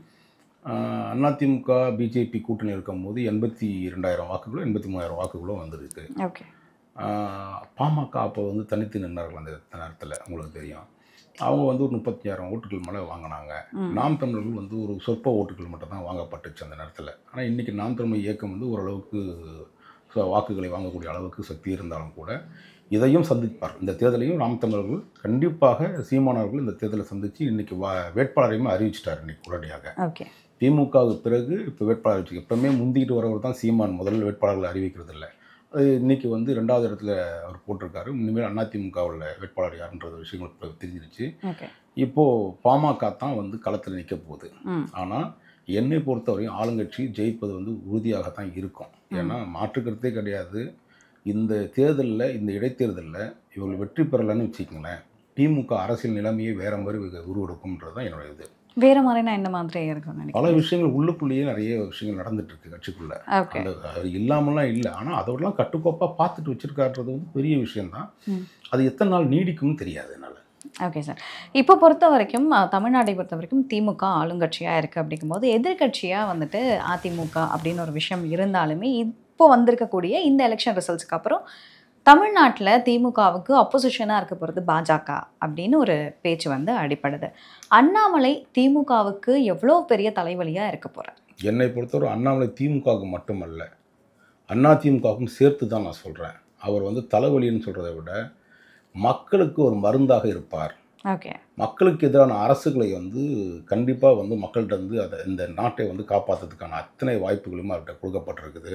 அதிமுக பிஜேபி கூட்டணி இருக்கும்போது 82,000 வாக்குகளோ 83,000 வாக்குகளோ வந்துருக்கு.
ஓகே.
பாமக அப்போ வந்து தனித்து நின்றார்கள் அந்த நேரத்தில், உங்களுக்கு தெரியும். அவங்க வந்து ஒரு 35,000 ஓட்டுகள் மேலே வாங்கினாங்க. நாம் தமிழர்கள் வந்து ஒரு சொற்ப ஓட்டுகள் மட்டும் தான் வாங்கப்பட்டுச்சு அந்த நேரத்தில். ஆனால் இன்றைக்கி நாம் தமிழ் இயக்கம் வந்து ஓரளவுக்கு வாக்குகளை வாங்கக்கூடிய அளவுக்கு சக்தி இருந்தாலும் கூட இதையும் சந்திப்பார். இந்த தேர்தலையும் நாம் தமிழர்கள் கண்டிப்பாக சீமானவர்கள் இந்த தேர்தலை சந்தித்து இன்றைக்கி வேட்பாளரையுமே அறிவிச்சிட்டார் இன்றைக்கி உடனடியாக.
ஓகே. திமுகவுக்கு
பிறகு இப்போ வேட்பாளர் அறிவிச்சு எப்பவுமே முந்திக்கிட்டு வரவர் தான் சீமான், முதல் வேட்பாளர்களை அறிவிக்கிறது இல்லை. அது இன்றைக்கி வந்து 2வது இடத்துல அவர் போட்டிருக்காரு. இனிமேல் அதிமுகவில் வேட்பாளர் யாருன்றது விஷயங்கள் தெரிஞ்சிருச்சு. இப்போது பாமக தான் வந்து களத்தில் நிற்க போகுது. ஆனால் என்னை பொறுத்தவரையும் ஆளுங்கட்சி ஜெயிப்பது வந்து உறுதியாகத்தான் இருக்கும். ஏன்னா மாற்றுக்கருத்தே கிடையாது. இந்த தேர்தலில், இந்த இடைத்தேர்தலில் இவங்க வெற்றி பெறலைன்னு வச்சுக்கோங்களேன், திமுக அரசியல் நிலைமையே வேற மாதிரி உருவெடுக்கும்ன்றது தான் என்னோட இது.
வேற மாதிரினா என்ன மாதிரி இருக்கும்னு
பல
நினைக்கிறேன்?
விஷயங்கள் உள்ளுக்குள்ளேயே நிறைய விஷயங்கள் நடந்துட்டு இருக்கு கட்சிக்குள்ள.
ஓகே.
அந்த அது இல்லாமலாம் இல்லை. ஆனால் அதோடலாம் கட்டுக்கோப்பாக பார்த்துட்டு வச்சிருக்கான்றது வந்து பெரிய விஷயம்தான். அது எத்தனை நாள் நீடிக்கும்னு தெரியாது என்னால்.
Okay sir. இப்போ பொறுத்த வரைக்கும் தமிழ்நாட்டை பொறுத்த வரைக்கும் திமுக ஆளுங்கட்சியாக இருக்குது அப்படிங்கும்போது எதிர்க்கட்சியாக வந்துட்டு அதிமுக அப்படின்னு ஒரு விஷயம் இருந்தாலுமே இப்போ வந்திருக்கக்கூடிய இந்த எலெக்ஷன் ரிசல்ட்ஸ்க்கு அப்புறம் தமிழ்நாட்டில் திமுகவுக்கு அப்போசிஷனாக இருக்க போகிறது பாஜக அப்படின்னு ஒரு பேச்சு வந்து அடிப்படுது. அண்ணாமலை திமுகவுக்கு எவ்வளோ பெரிய தலைவலியாக இருக்க போகிறார்?
என்னை பொறுத்தவரை அண்ணாமலை திமுகவுக்கு மட்டுமல்ல, அண்ணா திமுகவுக்கும் சேர்த்து தான் நான் சொல்கிறேன். அவர் வந்து தலைவலின்னு சொல்கிறத விட மக்களுக்கு ஒரு மருந்தாக இருப்பார்.
ஓகே.
மக்களுக்கு எதிரான அரசுகளை வந்து கண்டிப்பாக வந்து மக்கள்கிட்ட வந்து அதை இந்த நாட்டை வந்து காப்பாற்றுறதுக்கான அத்தனை வாய்ப்புகளும் அவர்கிட்ட கொடுக்கப்பட்டிருக்குது.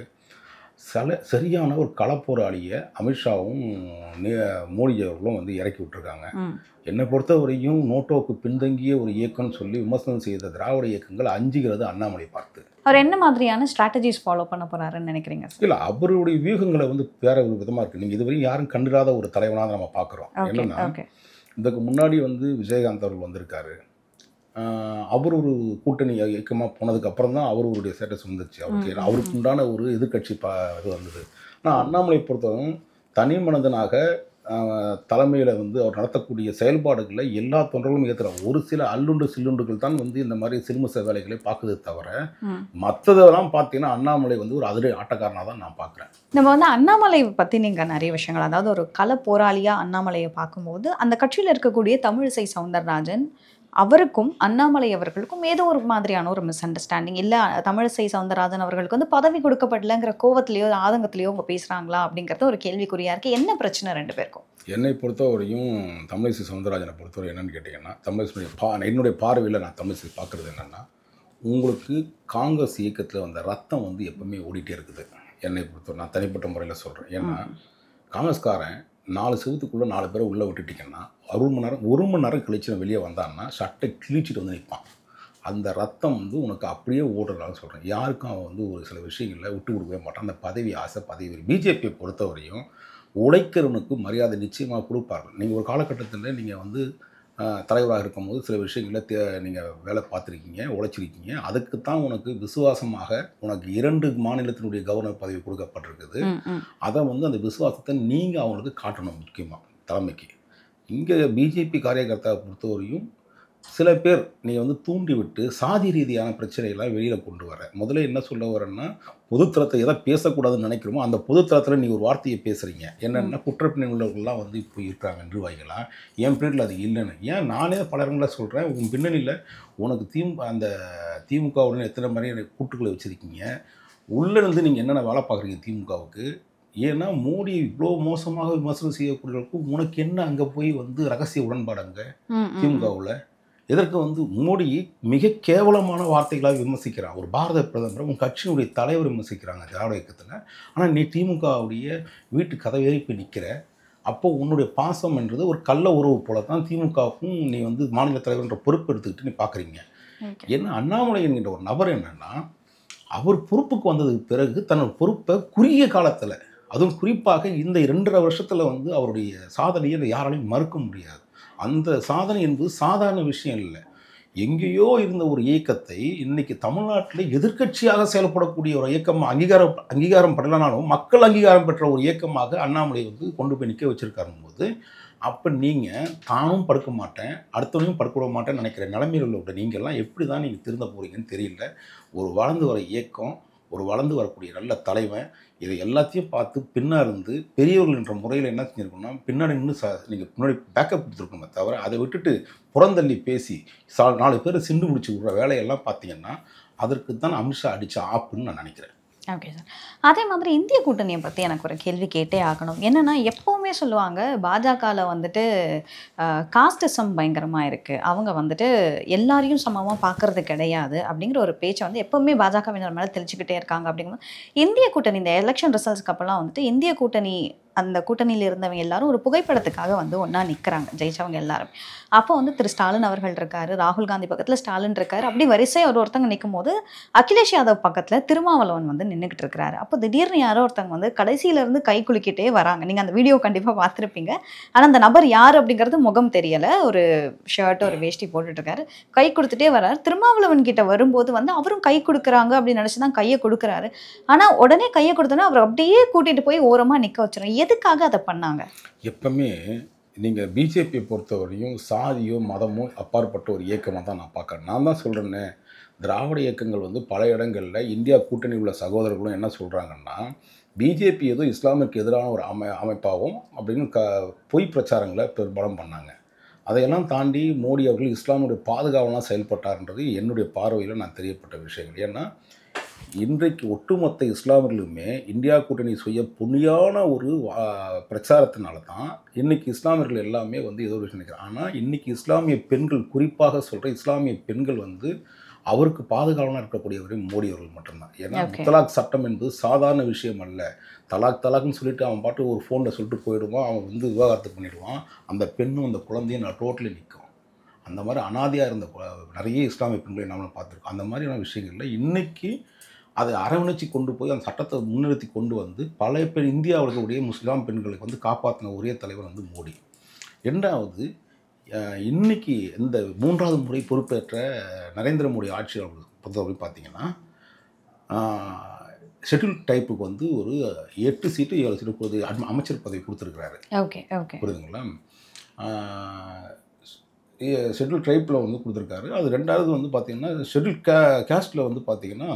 சரியான ஒரு களப்போராளியை அமித்ஷாவும் மோடி அவர்களும் வந்து இறக்கி விட்டுருக்காங்க. என்னை பொறுத்தவரையும் நோட்டோவுக்கு பின்தங்கிய ஒரு இயக்கம்னு சொல்லி விமர்சனம் செய்த திராவிட இயக்கங்கள் அஞ்சுகிறது அண்ணாமலை பார்த்து.
அவர் என்ன மாதிரியான ஸ்ட்ராட்டஜிஸ் ஃபாலோ பண்ண போகிறாருன்னு நினைக்கிறீங்க சார்?
இல்லை, அவருடைய வியூகங்களை வந்து வேற ஒரு விதமாக இருக்குது. நீங்கள் இதுவரையும் யாரும் கண்டுராத ஒரு தலைவனாக நம்ம பார்க்குறோம். என்னென்னா, இதுக்கு முன்னாடி வந்து விஜயகாந்த் அவர்கள் வந்திருக்காரு. அவர் ஒரு கூட்டணி இயக்கமாக போனதுக்கு அப்புறம் தான் அவருடைய ஸ்டேட்டஸ் வந்துருச்சு அவருக்கு. அவருக்கு உண்டான ஒரு எதிர்கட்சி இது வந்தது. ஆனால் அண்ணாமலை பொறுத்தவரைக்கும் தனி மனிதனாக தலைமையில் வந்து அவர் நடத்தக்கூடிய செயல்பாடுகளில் எல்லா தொண்டர்களும் ஏற்றுறாங்க. ஒரு சில அல்லுண்டு சில்லுண்டுகள் தான் வந்து இந்த மாதிரி சிறுமச வேலைகளை பார்க்குறதே தவிர மற்றதெல்லாம் பார்த்தீங்கன்னா அண்ணாமலை வந்து ஒரு அதிரடி ஆட்டக்காரனாக தான் நான் பார்க்குறேன்.
நம்ம வந்து அண்ணாமலை பற்றி நீங்கள் நிறைய விஷயங்கள், அதாவது ஒரு கள போராளியாக அண்ணாமலையை பார்க்கும்போது அந்த கட்சியில் இருக்கக்கூடிய தமிழிசை சவுந்தரராஜன் அவருக்கும் அண்ணாமலை அவர்களுக்கும் ஏதோ ஒரு மாதிரியான ஒரு மிஸ் அண்டர்ஸ்டாண்டிங், இல்லை தமிழிசை சவுந்தரராஜன் அவர்களுக்கு வந்து பதவி கொடுக்கப்படலைங்கிற கோவத்திலேயோ ஆதங்கத்திலேயோ அவங்க பேசுகிறாங்களா அப்படிங்கிறது ஒரு கேள்விக்குறியாக இருக்குது. என்ன பிரச்சனை ரெண்டு பேருக்கும்?
என்னை பொறுத்தவரையும் தமிழிசை சவுந்தரராஜனை பொறுத்தவரை என்னென்னு கேட்டிங்கன்னா, தமிழிசை என்னுடைய பார்வையில் நான் தமிழிசை பார்க்குறது என்னென்னா, உங்களுக்கு காங்கிரஸ் இயக்கத்தில் வந்த ரத்தம் வந்து எப்பவுமே ஓடிட்டே இருக்குது. என்னை பொறுத்தவரை நான் தனிப்பட்ட முறையில் சொல்கிறேன். ஏன்னா காங்கிரஸ்காரன் 4 செவத்துக்குள்ளே 4 பேரை உள்ளே விட்டுட்டிங்கன்னா ஒரு மணி நேரம் கழிச்சு வெளியே வந்தான்னா சட்டை கிழிச்சிட்டு வந்து நிற்பான். அந்த ரத்தம் வந்து உனக்கு அப்படியே ஓடுறதான்னு சொல்கிறேன். யாருக்கும் அவன் வந்து ஒரு சில விஷயங்களில் விட்டு கொடுக்கவே மாட்டான். அந்த பதவி ஆசை, பதவி. பிஜேபியை பொறுத்தவரையும் உழைக்கிறவனுக்கு மரியாதை நிச்சயமாக கொடுப்பார்கள். நீங்கள் ஒரு காலகட்டத்தில் நீங்கள் வந்து தலைவராக இருக்கும்போது சில விஷயங்களில் நீங்கள் வேலை பார்த்துருக்கீங்க, உழைச்சிருக்கீங்க. அதுக்கு தான் உனக்கு விசுவாசமாக உனக்கு 2 மாநிலத்தினுடைய கவர்னர் பதவி கொடுக்கப்பட்டிருக்குது. அதை வந்து அந்த விசுவாசத்தை நீங்கள் அவங்களுக்கு காட்டணும். முக்கியமாக தலைமைக்கு. இங்கே பிஜேபி காரியகர்த்தாவை பொறுத்தவரையும் சில பேர் நீங்கள் வந்து தூண்டி விட்டு சாதி ரீதியான பிரச்சனைகள்லாம் வெளியில் கொண்டு வர. முதல்ல என்ன சொல்ல வரேன்னா, பொதுத்தளத்தை எதை பேசக்கூடாதுன்னு நினைக்கிறோமோ அந்த பொதுத்தளத்தில் நீங்கள் ஒரு வார்த்தையை பேசுகிறீங்க. என்னென்னா, குற்றப்பின்னணி உள்ளவர்கள்லாம் வந்து இப்போ இருக்கிறாங்க நிர்வாகிகளாக. என் பேரில் அது இல்லைன்னு. ஏன் நானே பல இடங்களில் சொல்கிறேன், உங்கள் பின்னணியில் உனக்கு அந்த திமுகவுடன் எத்தனை மாதிரி கூட்டுக்களை வச்சுருக்கீங்க, உள்ளேருந்து நீங்கள் என்னென்ன வேலை பார்க்குறீங்க திமுகவுக்கு. ஏன்னா மோடி இவ்வளோ மோசமாக விமர்சனம் செய்யக்கூடியவர்களுக்கு உனக்கு என்ன அங்கே போய் வந்து ரகசிய உடன்பாடு அங்கே திமுகவில்? இதற்கு வந்து மோடி மிக கேவலமான வார்த்தைகளாக விமர்சிக்கிறான். ஒரு பாரத பிரதமர் உங்கள் கட்சியினுடைய தலைவர் விமர்சிக்கிறாங்க திராவிட இயக்கத்தில். ஆனால் நீ திமுகவுடைய வீட்டு கதவேறி போய் நிற்கிற. அப்போது உன்னுடைய பாசம் என்றது ஒரு கள்ள உறவு போல தான் திமுகவுக்கும் நீ வந்து மாநில தலைவர்ன்ற பொறுப்பு எடுத்துக்கிட்டு நீ பார்க்குறீங்க. ஏன்னா அண்ணாமலை என்கின்ற ஒரு நபர் என்னென்னா, அவர் பொறுப்புக்கு வந்ததுக்கு பிறகு தன்னோட பொறுப்பை குறுகிய காலத்தில், அதுவும் குறிப்பாக இந்த 2.5 வருஷத்தில் வந்து அவருடைய சாதனையை யாராலையும் மறுக்க முடியாது. அந்த சாதனை என்பது சாதாரண விஷயம் இல்லை. எங்கேயோ இருந்த ஒரு இயக்கத்தை இன்றைக்கி தமிழ்நாட்டில் எதிர்க்கட்சியாக செயல்படக்கூடிய ஒரு இயக்கம் அங்கீகாரம் படலனாலும் மக்கள் அங்கீகாரம் பெற்ற ஒரு இயக்கமாக அண்ணாமலை வந்து கொண்டு போய் நிற்க வச்சுருக்காரும் போது, அப்போ நீங்கள் தானும் படுக்க மாட்டேன், அடுத்தவனையும் படுக்க விட மாட்டேன்னு நினைக்கிற நிலைமையில் உள்ள நீங்கள்லாம் எப்படி தான் நீங்கள் திருந்த போகிறீங்கன்னு தெரியல. ஒரு வளர்ந்து வர இயக்கம், ஒரு வளர்ந்து வரக்கூடிய நல்ல தலைவன், இதை எல்லாத்தையும் பார்த்து பின்னாடி பெரியவர்கள் என்ற முறையில் என்ன செஞ்சுருக்கணும்னா, பின்னாடி நின்று நீங்கள் முன்னாடி பேக்கப் கொடுத்துருக்கணுமே தவிர அதை விட்டுட்டு புறந்தள்ளி பேசி 4 பேர் சிண்டு முடிச்சு விடுற வேலையெல்லாம் பார்த்தீங்கன்னா அதற்கு தான் அமித்ஷா அடித்த ஆப்புன்னு நான் நினைக்கிறேன்.
Okay sir. அதே மாதிரி இந்திய கூட்டணியை பற்றி எனக்கு ஒரு கேள்வி கேட்டே ஆகணும். என்னென்னா, எப்போவுமே சொல்லுவாங்க பாஜகவில் வந்துட்டு காஸ்டிசம் பயங்கரமாக இருக்குது, அவங்க வந்துட்டு எல்லாரையும் சமமாக பார்க்குறது கிடையாது அப்படிங்கிற ஒரு பேச்சை வந்து எப்போவுமே பாஜகவினர் மேலே தெளிச்சுக்கிட்டே இருக்காங்க. அப்படிங்கும்போது இந்திய கூட்டணி இந்த எலெக்ஷன் ரிசல்ட்ஸ்க்கு அப்போலாம் வந்துட்டு இந்திய கூட்டணி அந்த கூட்டணியில் இருந்தவங்க எல்லாரும் ஒரு புகைப்படத்துக்காக வந்து ஒன்றா நிற்கிறாங்க, ஜெயிச்சவங்க எல்லாரும். அப்போ வந்து திரு ஸ்டாலின் அவர்கள் இருக்காரு, ராகுல் காந்தி பக்கத்தில் ஸ்டாலின் இருக்காரு. அப்படி வரிசை ஒருத்தங்க நிற்கும் போது அகிலேஷ் யாதவ் பக்கத்தில் திருமாவளவன் வந்து நின்றுக்கிட்டு இருக்கிறாரு. அப்போ திடீர்னு யாரோ ஒருத்தங்க வந்து கடைசியிலேருந்து கை குலுக்கிட்டே வராங்க. நீங்கள் அந்த வீடியோ கண்டிப்பாக பார்த்துருப்பீங்க. ஆனால் அந்த நபர் யார் அப்படிங்கிறது முகம் தெரியலை. ஒரு ஷர்ட் ஒரு வேஷ்டி போட்டுட்ருக்காரு, கை கொடுத்துட்டே வர்றாரு. திருமாவளவன் கிட்ட வரும்போது வந்து அவரும் கை கொடுக்குறாங்க அப்படின்னு நினச்சி தான் கையை கொடுக்குறாரு. ஆனால் உடனே கையை கொடுத்தோன்னா அவர் அப்படியே கூட்டிகிட்டு போய் ஓரமாக நிற்க வச்சிடும். எதுக்காக அதை பண்ணாங்க?
எப்பவுமே நீங்கள் பிஜேபியை பொறுத்தவரையும் சாதியோ மதமோ அப்பாற்பட்ட ஒரு இயக்கமாக தான் நான் பார்க்குறேன். நான் தான் சொல்கிறேன்னே, திராவிட இயக்கங்கள் வந்து பல இடங்களில் இந்தியா கூட்டணி உள்ள சகோதரர்களும் என்ன சொல்கிறாங்கன்னா, பிஜேபி ஏதோ இஸ்லாமிற்கு எதிரான ஒரு அமைப்பாகும் அப்படின்னு பொய் பிரச்சாரங்களை பெரும்பாலும் பண்ணாங்க. அதையெல்லாம் தாண்டி மோடி அவர்கள் இஸ்லாமுடைய பாதுகாவலாம் செயல்பட்டார்ன்றது என்னுடைய பார்வையில் நான் தெரியப்பட்ட விஷயங்கள். ஏன்னா இன்றைக்கு ஒட்டுமொத்த இஸ்லாமியர்களுமே இந்தியா கூட்டணி செய்ய புண்ணியான ஒரு பிரச்சாரத்தினால தான் இன்றைக்கி இஸ்லாமியர்கள் எல்லாமே வந்து ஏதோ ஒரு விஷயம் நினைக்கிறாங்க. ஆனால் இன்றைக்கி இஸ்லாமிய பெண்கள், குறிப்பாக சொல்கிற இஸ்லாமிய பெண்கள் வந்து அவருக்கு பாதுகாவலாக இருக்கக்கூடியவரே மோடி அவர்கள் மட்டும்தான். ஏன்னா முத்தலாக் சட்டம் என்பது சாதாரண விஷயம் அல்ல. தலாக்னு சொல்லிட்டு அவன் பாட்டு ஒரு ஃபோனில் சொல்லிட்டு போயிடுவான், அவன் வந்து விவாகரத்து பண்ணிடுவான். அந்த பெண்ணும் அந்த குழந்தையும் நான் ரோட்டில் நிற்கும். அந்த மாதிரி அனாதையாக இருந்த நிறைய இஸ்லாமிய பெண்களை நம்மளும் பார்த்துருக்கோம். அந்த மாதிரியான விஷயங்களில் இன்றைக்கி அதை அரவணைச்சி கொண்டு போய் அந்த சட்டத்தை முன்னிறுத்தி கொண்டு வந்து பல பேர் இந்தியாவில் இருக்கக்கூடிய முஸ்லீம் பெண்களுக்கு வந்து காப்பாற்றின ஒரே தலைவர் வந்து மோடி. இரண்டாவது, இன்றைக்கி இந்த 3வது முறை பொறுப்பேற்ற நரேந்திர மோடி ஆட்சியாளர்கள் பொறுத்தவரை பார்த்திங்கன்னா ஷெட்யூல் டைப்புக்கு வந்து ஒரு 8 சீட்டு 7 சீட்டு அமைச்சர் பதவி கொடுத்துருக்குறாரு. புரியுதுங்களா? ஷெட்யூல் ட்ரைப்பில் வந்து கொடுத்துருக்காரு. அது 2வது வந்து பார்த்திங்கன்னா ஷெட்யூல் கேஸ்ட்டில் வந்து பார்த்திங்கன்னா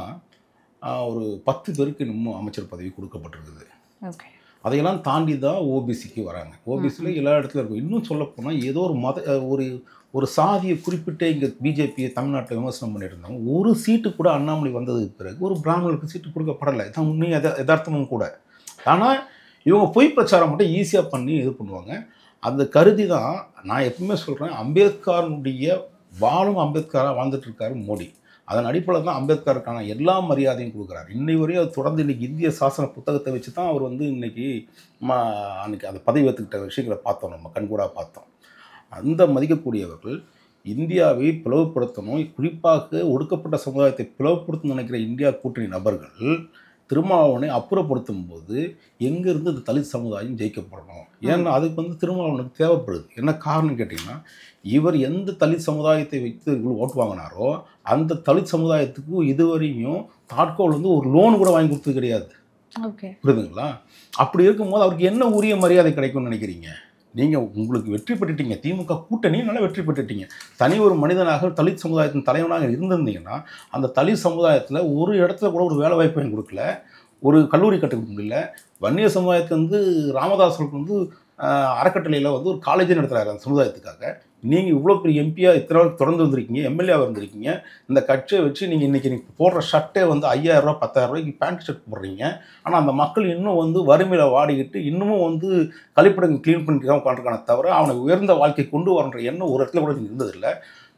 ஒரு 10 பேருக்கு இன்னமும் அமைச்சர் பதவி கொடுக்கப்பட்டிருக்குது. அதையெல்லாம் தாண்டி தான் ஓபிசிக்கு வராங்க. ஓபிசியில் எல்லா இடத்துல இருக்கும். இன்னும் சொல்லப்போனால் ஏதோ ஒரு ஒரு சாதியை குறிப்பிட்டே இங்கே பிஜேபியை தமிழ்நாட்டில் விமர்சனம் பண்ணிட்டு இருந்தாங்க. ஒரு சீட்டு கூட அண்ணாமலை வந்ததுக்கு பிறகு ஒரு பிராமணருக்கு சீட்டு கொடுக்கப்படலை. இதான் உண்மையும் யதார்த்தமும் கூட. ஆனால் இவங்க பொய் பிரச்சாரம் மட்டும் ஈஸியாக பண்ணி இது பண்ணுவாங்க. அந்த கருதி தான் நான் எப்பவுமே சொல்கிறேன், அம்பேத்கருடைய வாழும் அம்பேத்கராக வாழ்ந்துட்டு இருக்காரு மோடி. அதன் அடிப்படையில் தான் அம்பேத்கருக்கான எல்லா மரியாதையும் கொடுக்குறாரு. இன்னை வரையும் அது தொடர்ந்து இன்றைக்கி இந்திய சாசன புத்தகத்தை வச்சு தான் அவர் வந்து இன்றைக்கி அன்றைக்கி அந்த பதவி ஏற்றுக்கிட்ட விஷயங்களை பார்த்தோம், நம்ம கண்கூடாக பார்த்தோம். அந்த மதிக்கக்கூடியவர்கள் இந்தியாவை பிளவுபடுத்தணும், குறிப்பாக ஒடுக்கப்பட்ட சமுதாயத்தை பிளவுபடுத்தணும்னு நினைக்கிற இந்தியா கூட்டணி நபர்கள் திருமாவளவனை அப்புறப்படுத்தும் போது எங்கேருந்து இந்த தலித் சமுதாயம் ஜெயிக்கப்படணும். ஏன்னா அதுக்கு வந்து திருமாவளவனுக்கு தேவைப்படுது. என்ன காரணம் கேட்டிங்கன்னா, இவர் எந்த தலித் சமுதாயத்தை வைத்து ஓட்டு வாங்கினாரோ அந்த தலித் சமுதாயத்துக்கு இதுவரையும் தாட்கோல் வந்து ஒரு லோன் கூட வாங்கி கொடுத்தது கிடையாது. புரியுதுங்களா? அப்படி இருக்கும்போது அவருக்கு என்ன உரிய மரியாதை கிடைக்கும்னு நினைக்கிறீங்க? நீங்கள் உங்களுக்கு வெற்றி பெற்றுட்டீங்க, திமுக கூட்டணி நல்லா வெற்றி பெற்றுட்டீங்க. தனி ஒரு மனிதனாக தலித் சமுதாயத்தின் தலைவனாக இருந்திருந்தீங்கன்னா அந்த தலித் சமுதாயத்தில் ஒரு இடத்துல கூட ஒரு வேலை வாய்ப்பு கொடுக்கல, ஒரு கல்லூரி கட்ட முடியல. வன்னிய சமுதாயத்துக்கு வந்து ராமதாசருக்கு வந்து அறக்கட்டளையில் வந்து ஒரு காலேஜே நடத்துகிறாரு அந்த சமுதாயத்துக்காக. நீங்கள் இவ்வளோ பெரிய எம்பியாக இத்தனை நாள் தொடர்ந்து வந்திருக்கீங்க, எம்எல்ஏவாக இருந்திருக்கீங்க. இந்த கட்சியை வச்சு நீங்கள் இன்றைக்கி போடுற ஷர்ட்டே வந்து 5000 ரூபா 10,000 ரூபாய்க்கு பேண்ட் ஷர்ட் போடுறீங்க. ஆனால் அந்த மக்கள் இன்னும் வந்து வறுமையில் வாடிக்கிட்டு இன்னமும் வந்து கழிப்பிடங்கள் க்ளீன் பண்ணிட்டு உட்காந்துருக்கான தவிர அவனை உயர்ந்த வாழ்க்கை கொண்டு வரன்ற எண்ணம் ஒரு இடத்துல கூட இருந்ததில்லை.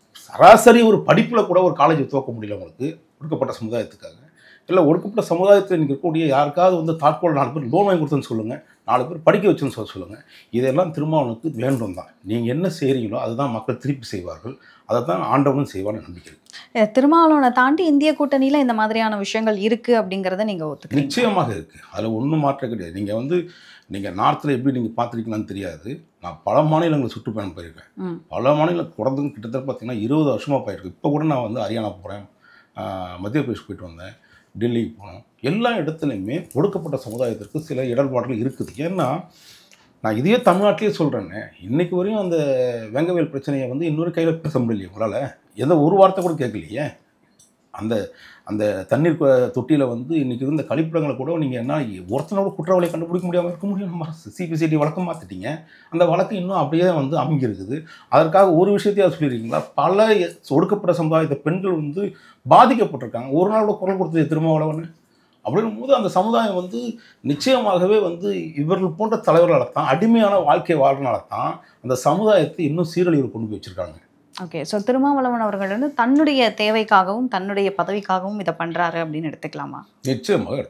சராசரி ஒரு படிப்பில் கூட ஒரு காலேஜை துவக்க முடியல உங்களுக்கு ஒடுக்கப்பட்ட சமுதாயத்துக்காக. இல்லை ஒடுக்கப்பட்ட சமுதாயத்தில் இன்றைக்கி இருக்கக்கூடிய யாருக்காவது வந்து தாட்கோல் 4 பேர் லோன் வாங்கி கொடுத்துன்னு சொல்லுங்கள், 4 பேர் படிக்க வச்சுன்னு சொல்லுங்கள். இதெல்லாம் திருமாவளவனுக்கு வேண்டும் தான். நீங்கள் என்ன செய்கிறீங்களோ அதுதான் மக்கள் திருப்பி செய்வார்கள். அதை தான் ஆண்டவனும் செய்வான்னு நம்பிக்கை.
திருமாவளவனை தாண்டி இந்திய கூட்டணியில் இந்த மாதிரியான விஷயங்கள் இருக்குது அப்படிங்கிறத நீங்கள் ஒத்துக்கிறீங்க?
நிச்சயமாக இருக்குது. அதில் ஒன்றும் மாற்றம் கிடையாது. நீங்கள் வந்து நீங்கள் நார்த்தில் எப்படி நீங்கள் பார்த்துருக்கீங்களான்னு தெரியாது. நான் பல மாநிலங்களை சுற்றுப்பயணம் போயிருக்கேன். பல மாநிலம் தொடர்ந்து கிட்டத்தட்ட பார்த்தீங்கன்னா 20 வருஷமாக போயிருக்கேன். இப்போ கூட நான் வந்து ஹரியானா போகிறேன், மத்திய பிரதேஷ் போயிட்டு வந்தேன், டெல்லிக்கு போனோம். எல்லா இடத்துலையுமே ஒடுக்கப்பட்ட சமுதாயத்திற்கு சில இடர்பாடுகள் இருக்குது. ஏன்னா நான் இதையே தமிழ்நாட்டிலே சொல்கிறேன்னே, இன்றைக்கு வரையும் அந்த வெங்கவேல் பிரச்சனையை வந்து இன்னொரு கையில் பேச முடியலையே உங்களால். எந்த ஒரு வார்த்தை கூட கேட்கலையே. அந்த அந்த தண்ணீர் தொட்டியில் வந்து இன்றைக்கி இருந்த கழிப்பிடங்களை கூட நீங்கள் என்ன ஒருத்தனோட குற்றவாளியை கண்டுபிடிக்க முடியாமல் இருக்க முடியும். நம்ம சிபிசிடி வழக்கம் மாற்றிட்டீங்க. அந்த வழக்கு இன்னும் அப்படியே வந்து அமைங்கி இருக்குது. அதற்காக ஒரு விஷயத்தையும் சொல்லியிருக்கீங்களா? பல ஒடுக்கப்பட்ட சமுதாயத்தை பெண்கள் வந்து பாதிக்கப்பட்டிருக்காங்க. ஒரு நாளோட குரல் கொடுத்தது திருமாவளவன். அப்படின்னும் போது அந்த சமுதாயம் வந்து நிச்சயமாகவே வந்து இவர்கள் போன்ற தலைவர்களால் தான், அடிமையான வாழ்க்கை வாழ்றனால தான் அந்த சமுதாயத்தை இன்னும் சீரழிவில் கொண்டு போய் வச்சுருக்காங்க.
ஓகே, ஸோ திருமாவளவன் அவர்கள் வந்து தன்னுடைய தேவைக்காகவும் தன்னுடைய பதவிக்காகவும் இதை பண்ணுறாரு அப்படின்னு எடுத்துக்கலாமா?
நிச்சயமாக எடுத்துக்கலாம்.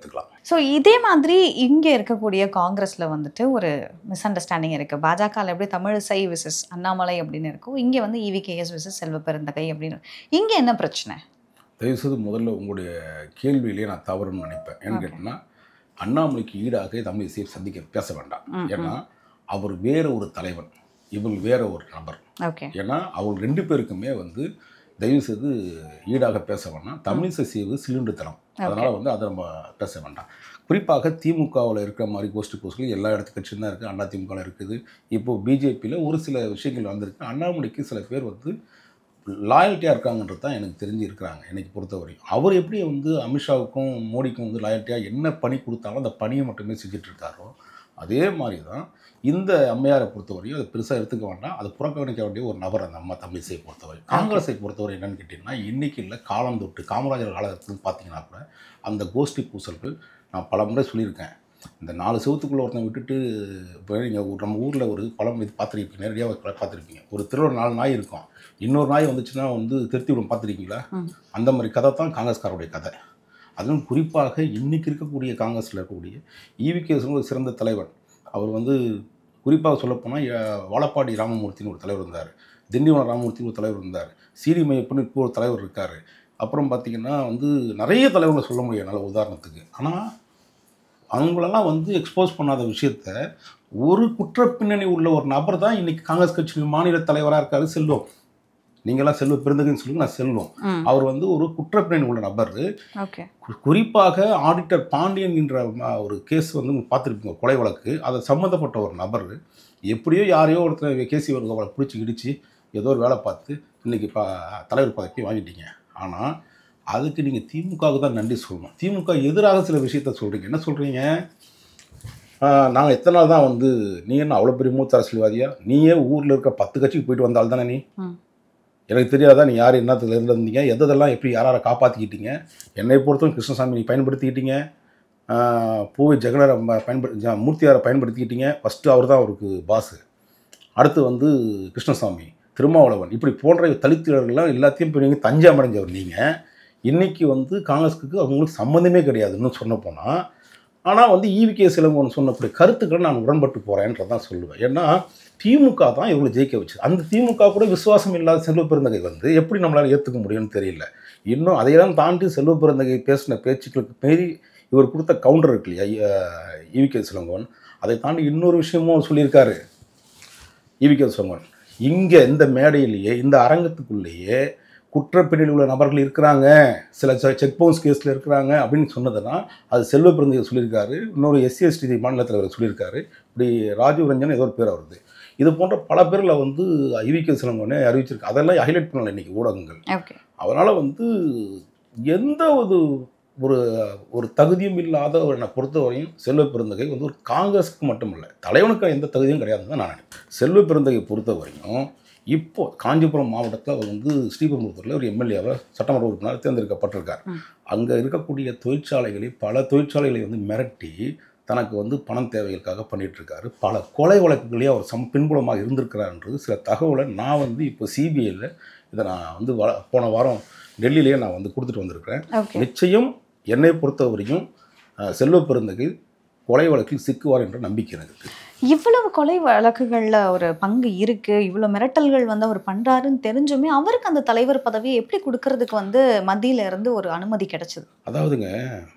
ஸோ இதே மாதிரி இங்கே இருக்கக்கூடிய காங்கிரஸில் வந்துட்டு ஒரு மிஸ் அண்டர்ஸ்டாண்டிங் இருக்குது. பாஜகவில் எப்படி தமிழிசை விசஸ் அண்ணாமலை அப்படின்னு இருக்கும், இங்கே வந்து EVKS விசஸ் செல்வ பெருந்தகை அப்படின்னு. இங்கே என்ன பிரச்சனை?
தயவுசெய்து முதல்ல உங்களுடைய கேள்வியிலேயே நான் தவறுன்னு நினைப்பேன். ஏன்னு கேட்டிங்கன்னா, அண்ணாமலைக்கு ஈடாக தமிழிசையை பேச வேண்டாம். ஏன்னா அவர் வேற ஒரு தலைவன், இவங்க வேற ஒரு நபர்.
ஓகே.
ஏன்னா அவங்க 2 பேருக்குமே வந்து தயவுசெய்து ஈடாக பேச வேண்டாம். தமிழிசை செய்வது சிலிண்டுத்தனம். அதனால் வந்து அதை நம்ம பேச வேண்டாம். குறிப்பாக திமுகவில் இருக்கிற மாதிரி கோஷ்டி கோஷ்டி எல்லா இடத்து கட்சியும் தான் இருக்குது. அதிமுகவில் இருக்குது. இப்போது பிஜேபியில் ஒரு சில விஷயங்கள் வந்திருக்கு. அண்ணாமலைக்கு சில பேர் வந்து லாயல்ட்டியாக இருக்காங்கன்றது தான் எனக்கு தெரிஞ்சு இருக்கிறாங்க என்னைக்கு பொறுத்தவரைக்கும். அவர் எப்படி வந்து அமித்ஷாவுக்கும் மோடிக்கும் வந்து லாயல்ட்டியாக என்ன பணி கொடுத்தாலும் அந்த பணியை மட்டுமே செஞ்சுட்டு இருக்காரோ, அதே மாதிரி தான் இந்த அம்மையாரை பொறுத்தவரையும் அதை பெருசாக எடுத்துக்க வேண்டாம். அதை புறக்கணிக்க வேண்டிய ஒரு நபர் அந்த அம்மா தமிழிசையை பொறுத்தவரை. காங்கிரஸை பொறுத்தவரை என்னென்னு கேட்டிங்கன்னா, இன்றைக்கி இல்லை காலம் தொட்டு காமராஜர் காலத்துக்கு பார்த்தீங்கன்னா கூட அந்த கோஷ்டி பூசல்கள் நான் பல முறை சொல்லியிருக்கேன். இந்த 4 செவத்துக்குள்ளே ஒருத்தன் விட்டுட்டு இப்போ நீங்கள் நம்ம ஊரில் ஒரு பழம் இது பார்த்துருப்பீங்க, நேரடியாக பார்த்துருப்பீங்க. ஒரு தெருவில் 4 நாய் இருக்கும், இன்னொரு நாய் வந்துச்சுன்னா வந்து திருத்தி விடும், பார்த்துருக்கீங்களா? அந்த மாதிரி கதை தான் காங்கிரஸ்காரருடைய கதை. அதுவும் குறிப்பாக இன்றைக்கி இருக்கக்கூடிய காங்கிரஸில் இருக்கக்கூடிய EVKS ஒரு சிறந்த தலைவர். அவர் வந்து குறிப்பாக சொல்லப்போனால் வாழப்பாடி ராமமூர்த்தின்னு ஒரு தலைவர் இருந்தார், திண்டிவனம் ராமமூர்த்தின்னு ஒரு தலைவர் இருந்தார், சிடி மையப்பன்னு இப்போ ஒரு தலைவர் இருக்கார். அப்புறம் பார்த்திங்கன்னா வந்து நிறைய தலைவர்களை சொல்ல முடியும் நல்ல உதாரணத்துக்கு. ஆனால் அவங்களெல்லாம் வந்து எக்ஸ்போஸ் பண்ணாத விஷயத்த ஒரு குற்றப்பின்னணி உள்ள ஒரு நபர் தான் இன்றைக்கி காங்கிரஸ் கட்சியின் மாநில தலைவராக இருக்கார் செல்வம். நீங்களாம் செல்வ பெருந்தகைன்னு சொல்லுங்க, நான் செல்வம். அவர் வந்து ஒரு குற்றப்பின்னணி உள்ள நபர். குறிப்பாக ஆடிட்டர் பாண்டியன் என்ற ஒரு கேஸ் வந்து பார்த்துருப்பீங்க, கொலை வழக்கு. அதை சம்மந்தப்பட்ட ஒரு நபர் எப்படியோ யாரையோ ஒருத்தர் கேசி வேணுகோபாலை பிடிச்சி இடித்து ஏதோ ஒரு வேலை பார்த்து இன்றைக்கி தலைவர் பதவி வாங்கிட்டீங்க. ஆனால் அதுக்கு நீங்கள் திமுகவுக்கு தான் நன்றி சொல்லணும். திமுக எதிராக சில விஷயத்த சொல்கிறீங்க. என்ன சொல்கிறீங்க? நாங்கள் எத்தனை நாள் தான் வந்து நீ என்ன அவ்வளோ பெரிய மூத்த அரசியல்வாதியா? நீயே ஊரில் இருக்க 10 கட்சிக்கு போயிட்டு வந்தால் தானே நீ? எனக்கு தெரியாதா நீ யார் என்னத்தில் இருந்தீங்க, எதெல்லாம் எப்படி யாரை காப்பாற்றிக்கிட்டீங்க? என்னை பொறுத்தவரை கிருஷ்ணசாமி நீ பயன்படுத்திக்கிட்டீங்க, பூவை ஜெகனரை மூர்த்தியாரை பயன்படுத்திக்கிட்டீங்க. ஃபஸ்ட்டு அவர் தான் அவருக்கு பாஸு. அடுத்து வந்து கிருஷ்ணசாமி, திருமாவளவன், இப்படி போன்ற தலித்துறைகள்லாம் எல்லாத்தையும் இப்போ நீங்கள் தஞ்சம் அடைஞ்சவர். நீங்கள் இன்றைக்கி வந்து காங்கிரஸுக்கு அவங்களுக்கு சம்மந்தமே கிடையாதுன்னு சொன்ன போனால். ஆனால் வந்து EVKS இளங்கோவன் சொன்னக்கூடிய கருத்துக்களை நான் உடன்பட்டு போகிறேன்றதான் சொல்லுவேன். ஏன்னா திமுக தான் இவங்களை ஜெயிக்க வச்சுது. அந்த திமுக கூட விசுவாசம் இல்லாத செல்வ பெருந்தகை வந்து எப்படி நம்மளால் ஏற்றுக்க முடியும்னு தெரியல. இன்னும் அதையெல்லாம் தாண்டி செல்வ பெருந்தகை பேசின பேச்சுக்களுக்கு மீறி இவர் கொடுத்த கவுண்டர் இருக்கு இல்லையா EVKS இளங்கோவன், அதை தாண்டி இன்னொரு விஷயமும் சொல்லியிருக்காரு EVKS இளங்கோவன். இங்கே இந்த மேடையிலேயே இந்த அரங்கத்துக்குள்ளேயே குற்றப்பின்னணி உள்ள நபர்கள் இருக்கிறாங்க, சில செக் பவுன்ஸ் கேஸில் இருக்கிறாங்க அப்படின்னு சொன்னதுன்னா அது செல்வ பெருந்தகை சொல்லியிருக்காரு. இன்னொரு SC/ST மாநில தலைவர் சொல்லியிருக்காரு. இப்படி ராஜீவ் ரஞ்சன் ஏதோ ஒரு பேர் வருது. இது போன்ற பல பேரில் வந்து EVKS இளங்கோவனே அறிவிச்சிருக்கு. அதெல்லாம் ஹைலைட் பண்ணல இன்றைக்கி ஊடகங்கள். அதனால் வந்து எந்த ஒரு ஒரு தகுதியும் இல்லாத என்னை பொறுத்தவரையும் செல்வ பெருந்தகை வந்து ஒரு காங்கிரஸுக்கு மட்டும் இல்லை, தலைவனுக்கு எந்த தகுதியும் கிடையாதுன்னு தான் நான் நினைக்கிறேன். செல்வ பெருந்தகை பொறுத்தவரையும் இப்போது காஞ்சிபுரம் மாவட்டத்தில் அவர் வந்து ஸ்ரீபெரும்புதூரில் ஒரு MLA-வாக சட்டமன்ற உறுப்பினர் தேர்ந்தெடுக்கப்பட்டிருக்கார். அங்கே இருக்கக்கூடிய தொழிற்சாலைகளை பல தொழிற்சாலைகளை வந்து மிரட்டி தனக்கு வந்து பணம் தேவைகளுக்காக பண்ணிகிட்ருக்காரு. பல கொலை வழக்குகளையும் அவர் பின்புலமாக இருந்திருக்கிறார்ன்றது சில தகவலை நான் வந்து இப்போ CBIயில் இதை நான் வந்து போன வாரம் டெல்லியிலேயே நான் வந்து கொடுத்துட்டு வந்திருக்கிறேன். நிச்சயம் என்னை பொறுத்தவரையும் செல்வ பெருந்தகை கொலை வழக்கில் சிக்குவார் என்ற நம்பிக்கை எனக்கு.
இவ்வளவு கொலை வழக்குகளில் ஒரு பங்கு இருக்குது, இவ்வளோ மிரட்டல்கள் வந்து அவர் பண்ணுறாருன்னு தெரிஞ்சுமே அவருக்கு அந்த தலைவர் பதவியை எப்படி கொடுக்கறதுக்கு வந்து மத்தியில இருந்து ஒரு அனுமதி கிடைச்சது?
அதாவதுங்க,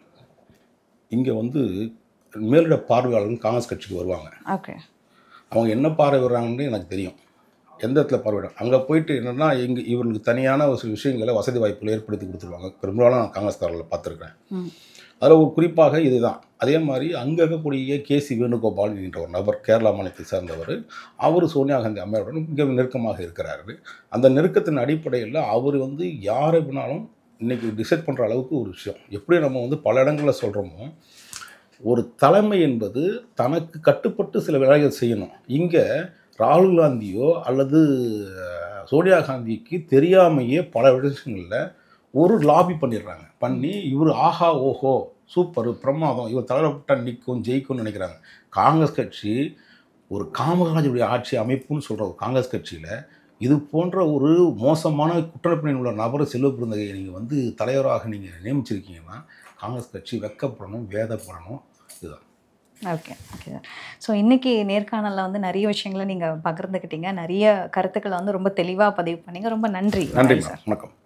இங்கே வந்து மேலிட பார்வையாளர்கள் காங்கிரஸ் கட்சிக்கு வருவாங்க. அவங்க என்ன பார்வை வர்றாங்கன்னு எனக்கு தெரியும். எந்த இடத்துல பார்வையிடும் அங்கே போயிட்டு என்னென்னா இவர்களுக்கு தனியான ஒரு சில விஷயங்களை வசதி வாய்ப்புகளை ஏற்படுத்தி கொடுத்துருவாங்க. பெரும்பாலும் நான் காங்கிரஸ்காரர்களை பார்த்துருக்கேன். அதில் ஒரு குறிப்பாக இதுதான். அதே மாதிரி அங்கே இருக்கக்கூடிய KC வேணுகோபால் என்ற ஒரு நபர், கேரளா மாநிலத்தை சேர்ந்தவர். அவர் சோனியா காந்தி அம்மையாருடன் மிக நெருக்கமாக இருக்கிறாரு. அந்த நெருக்கத்தின் அடிப்படையில் அவர் வந்து யாரை வேணாலும் இன்றைக்கி டிசைட் பண்ணுற அளவுக்கு ஒரு விஷயம். எப்படி நம்ம வந்து பல இடங்களில் சொல்கிறோமோ, ஒரு தலைமை என்பது தனக்கு கட்டுப்பட்டு சில வேலைகள் செய்யணும். இங்கே ராகுல் காந்தியோ அல்லது சோனியா காந்திக்கு தெரியாமையே பல விஷயங்களில் ஒரு லாபி பண்ணிடுறாங்க. பண்ணி இவர் ஆஹா ஓஹோ சூப்பர் பிரமாதம் இவர் தலைவப்பட்ட நிற்கும் ஜெயிக்கும்னு நினைக்கிறாங்க. காங்கிரஸ் கட்சி ஒரு காமராஜருடைய ஆட்சி அமைப்புன்னு சொல்கிற ஒரு காங்கிரஸ் கட்சியில் இது போன்ற ஒரு மோசமான குற்றப்பின்னணி உள்ள நபரை செல்வ பெருந்தகையை நீங்கள் வந்து தலைவராக நீங்கள் நியமிச்சிருக்கீங்கன்னா காங்கிரஸ் கட்சி வெக்கப்படணும், வேதப்படணும். இதுதான்.
Okay okay sir. ஸோ இன்றைக்கி நேர்காணலில் வந்து நிறைய விஷயங்களை நீங்கள் பகிர்ந்துக்கிட்டீங்க, நிறைய கருத்துக்களை வந்து ரொம்ப தெளிவாக பதிவு பண்ணீங்க. ரொம்ப நன்றி.
நன்றி மேடம். வணக்கம்.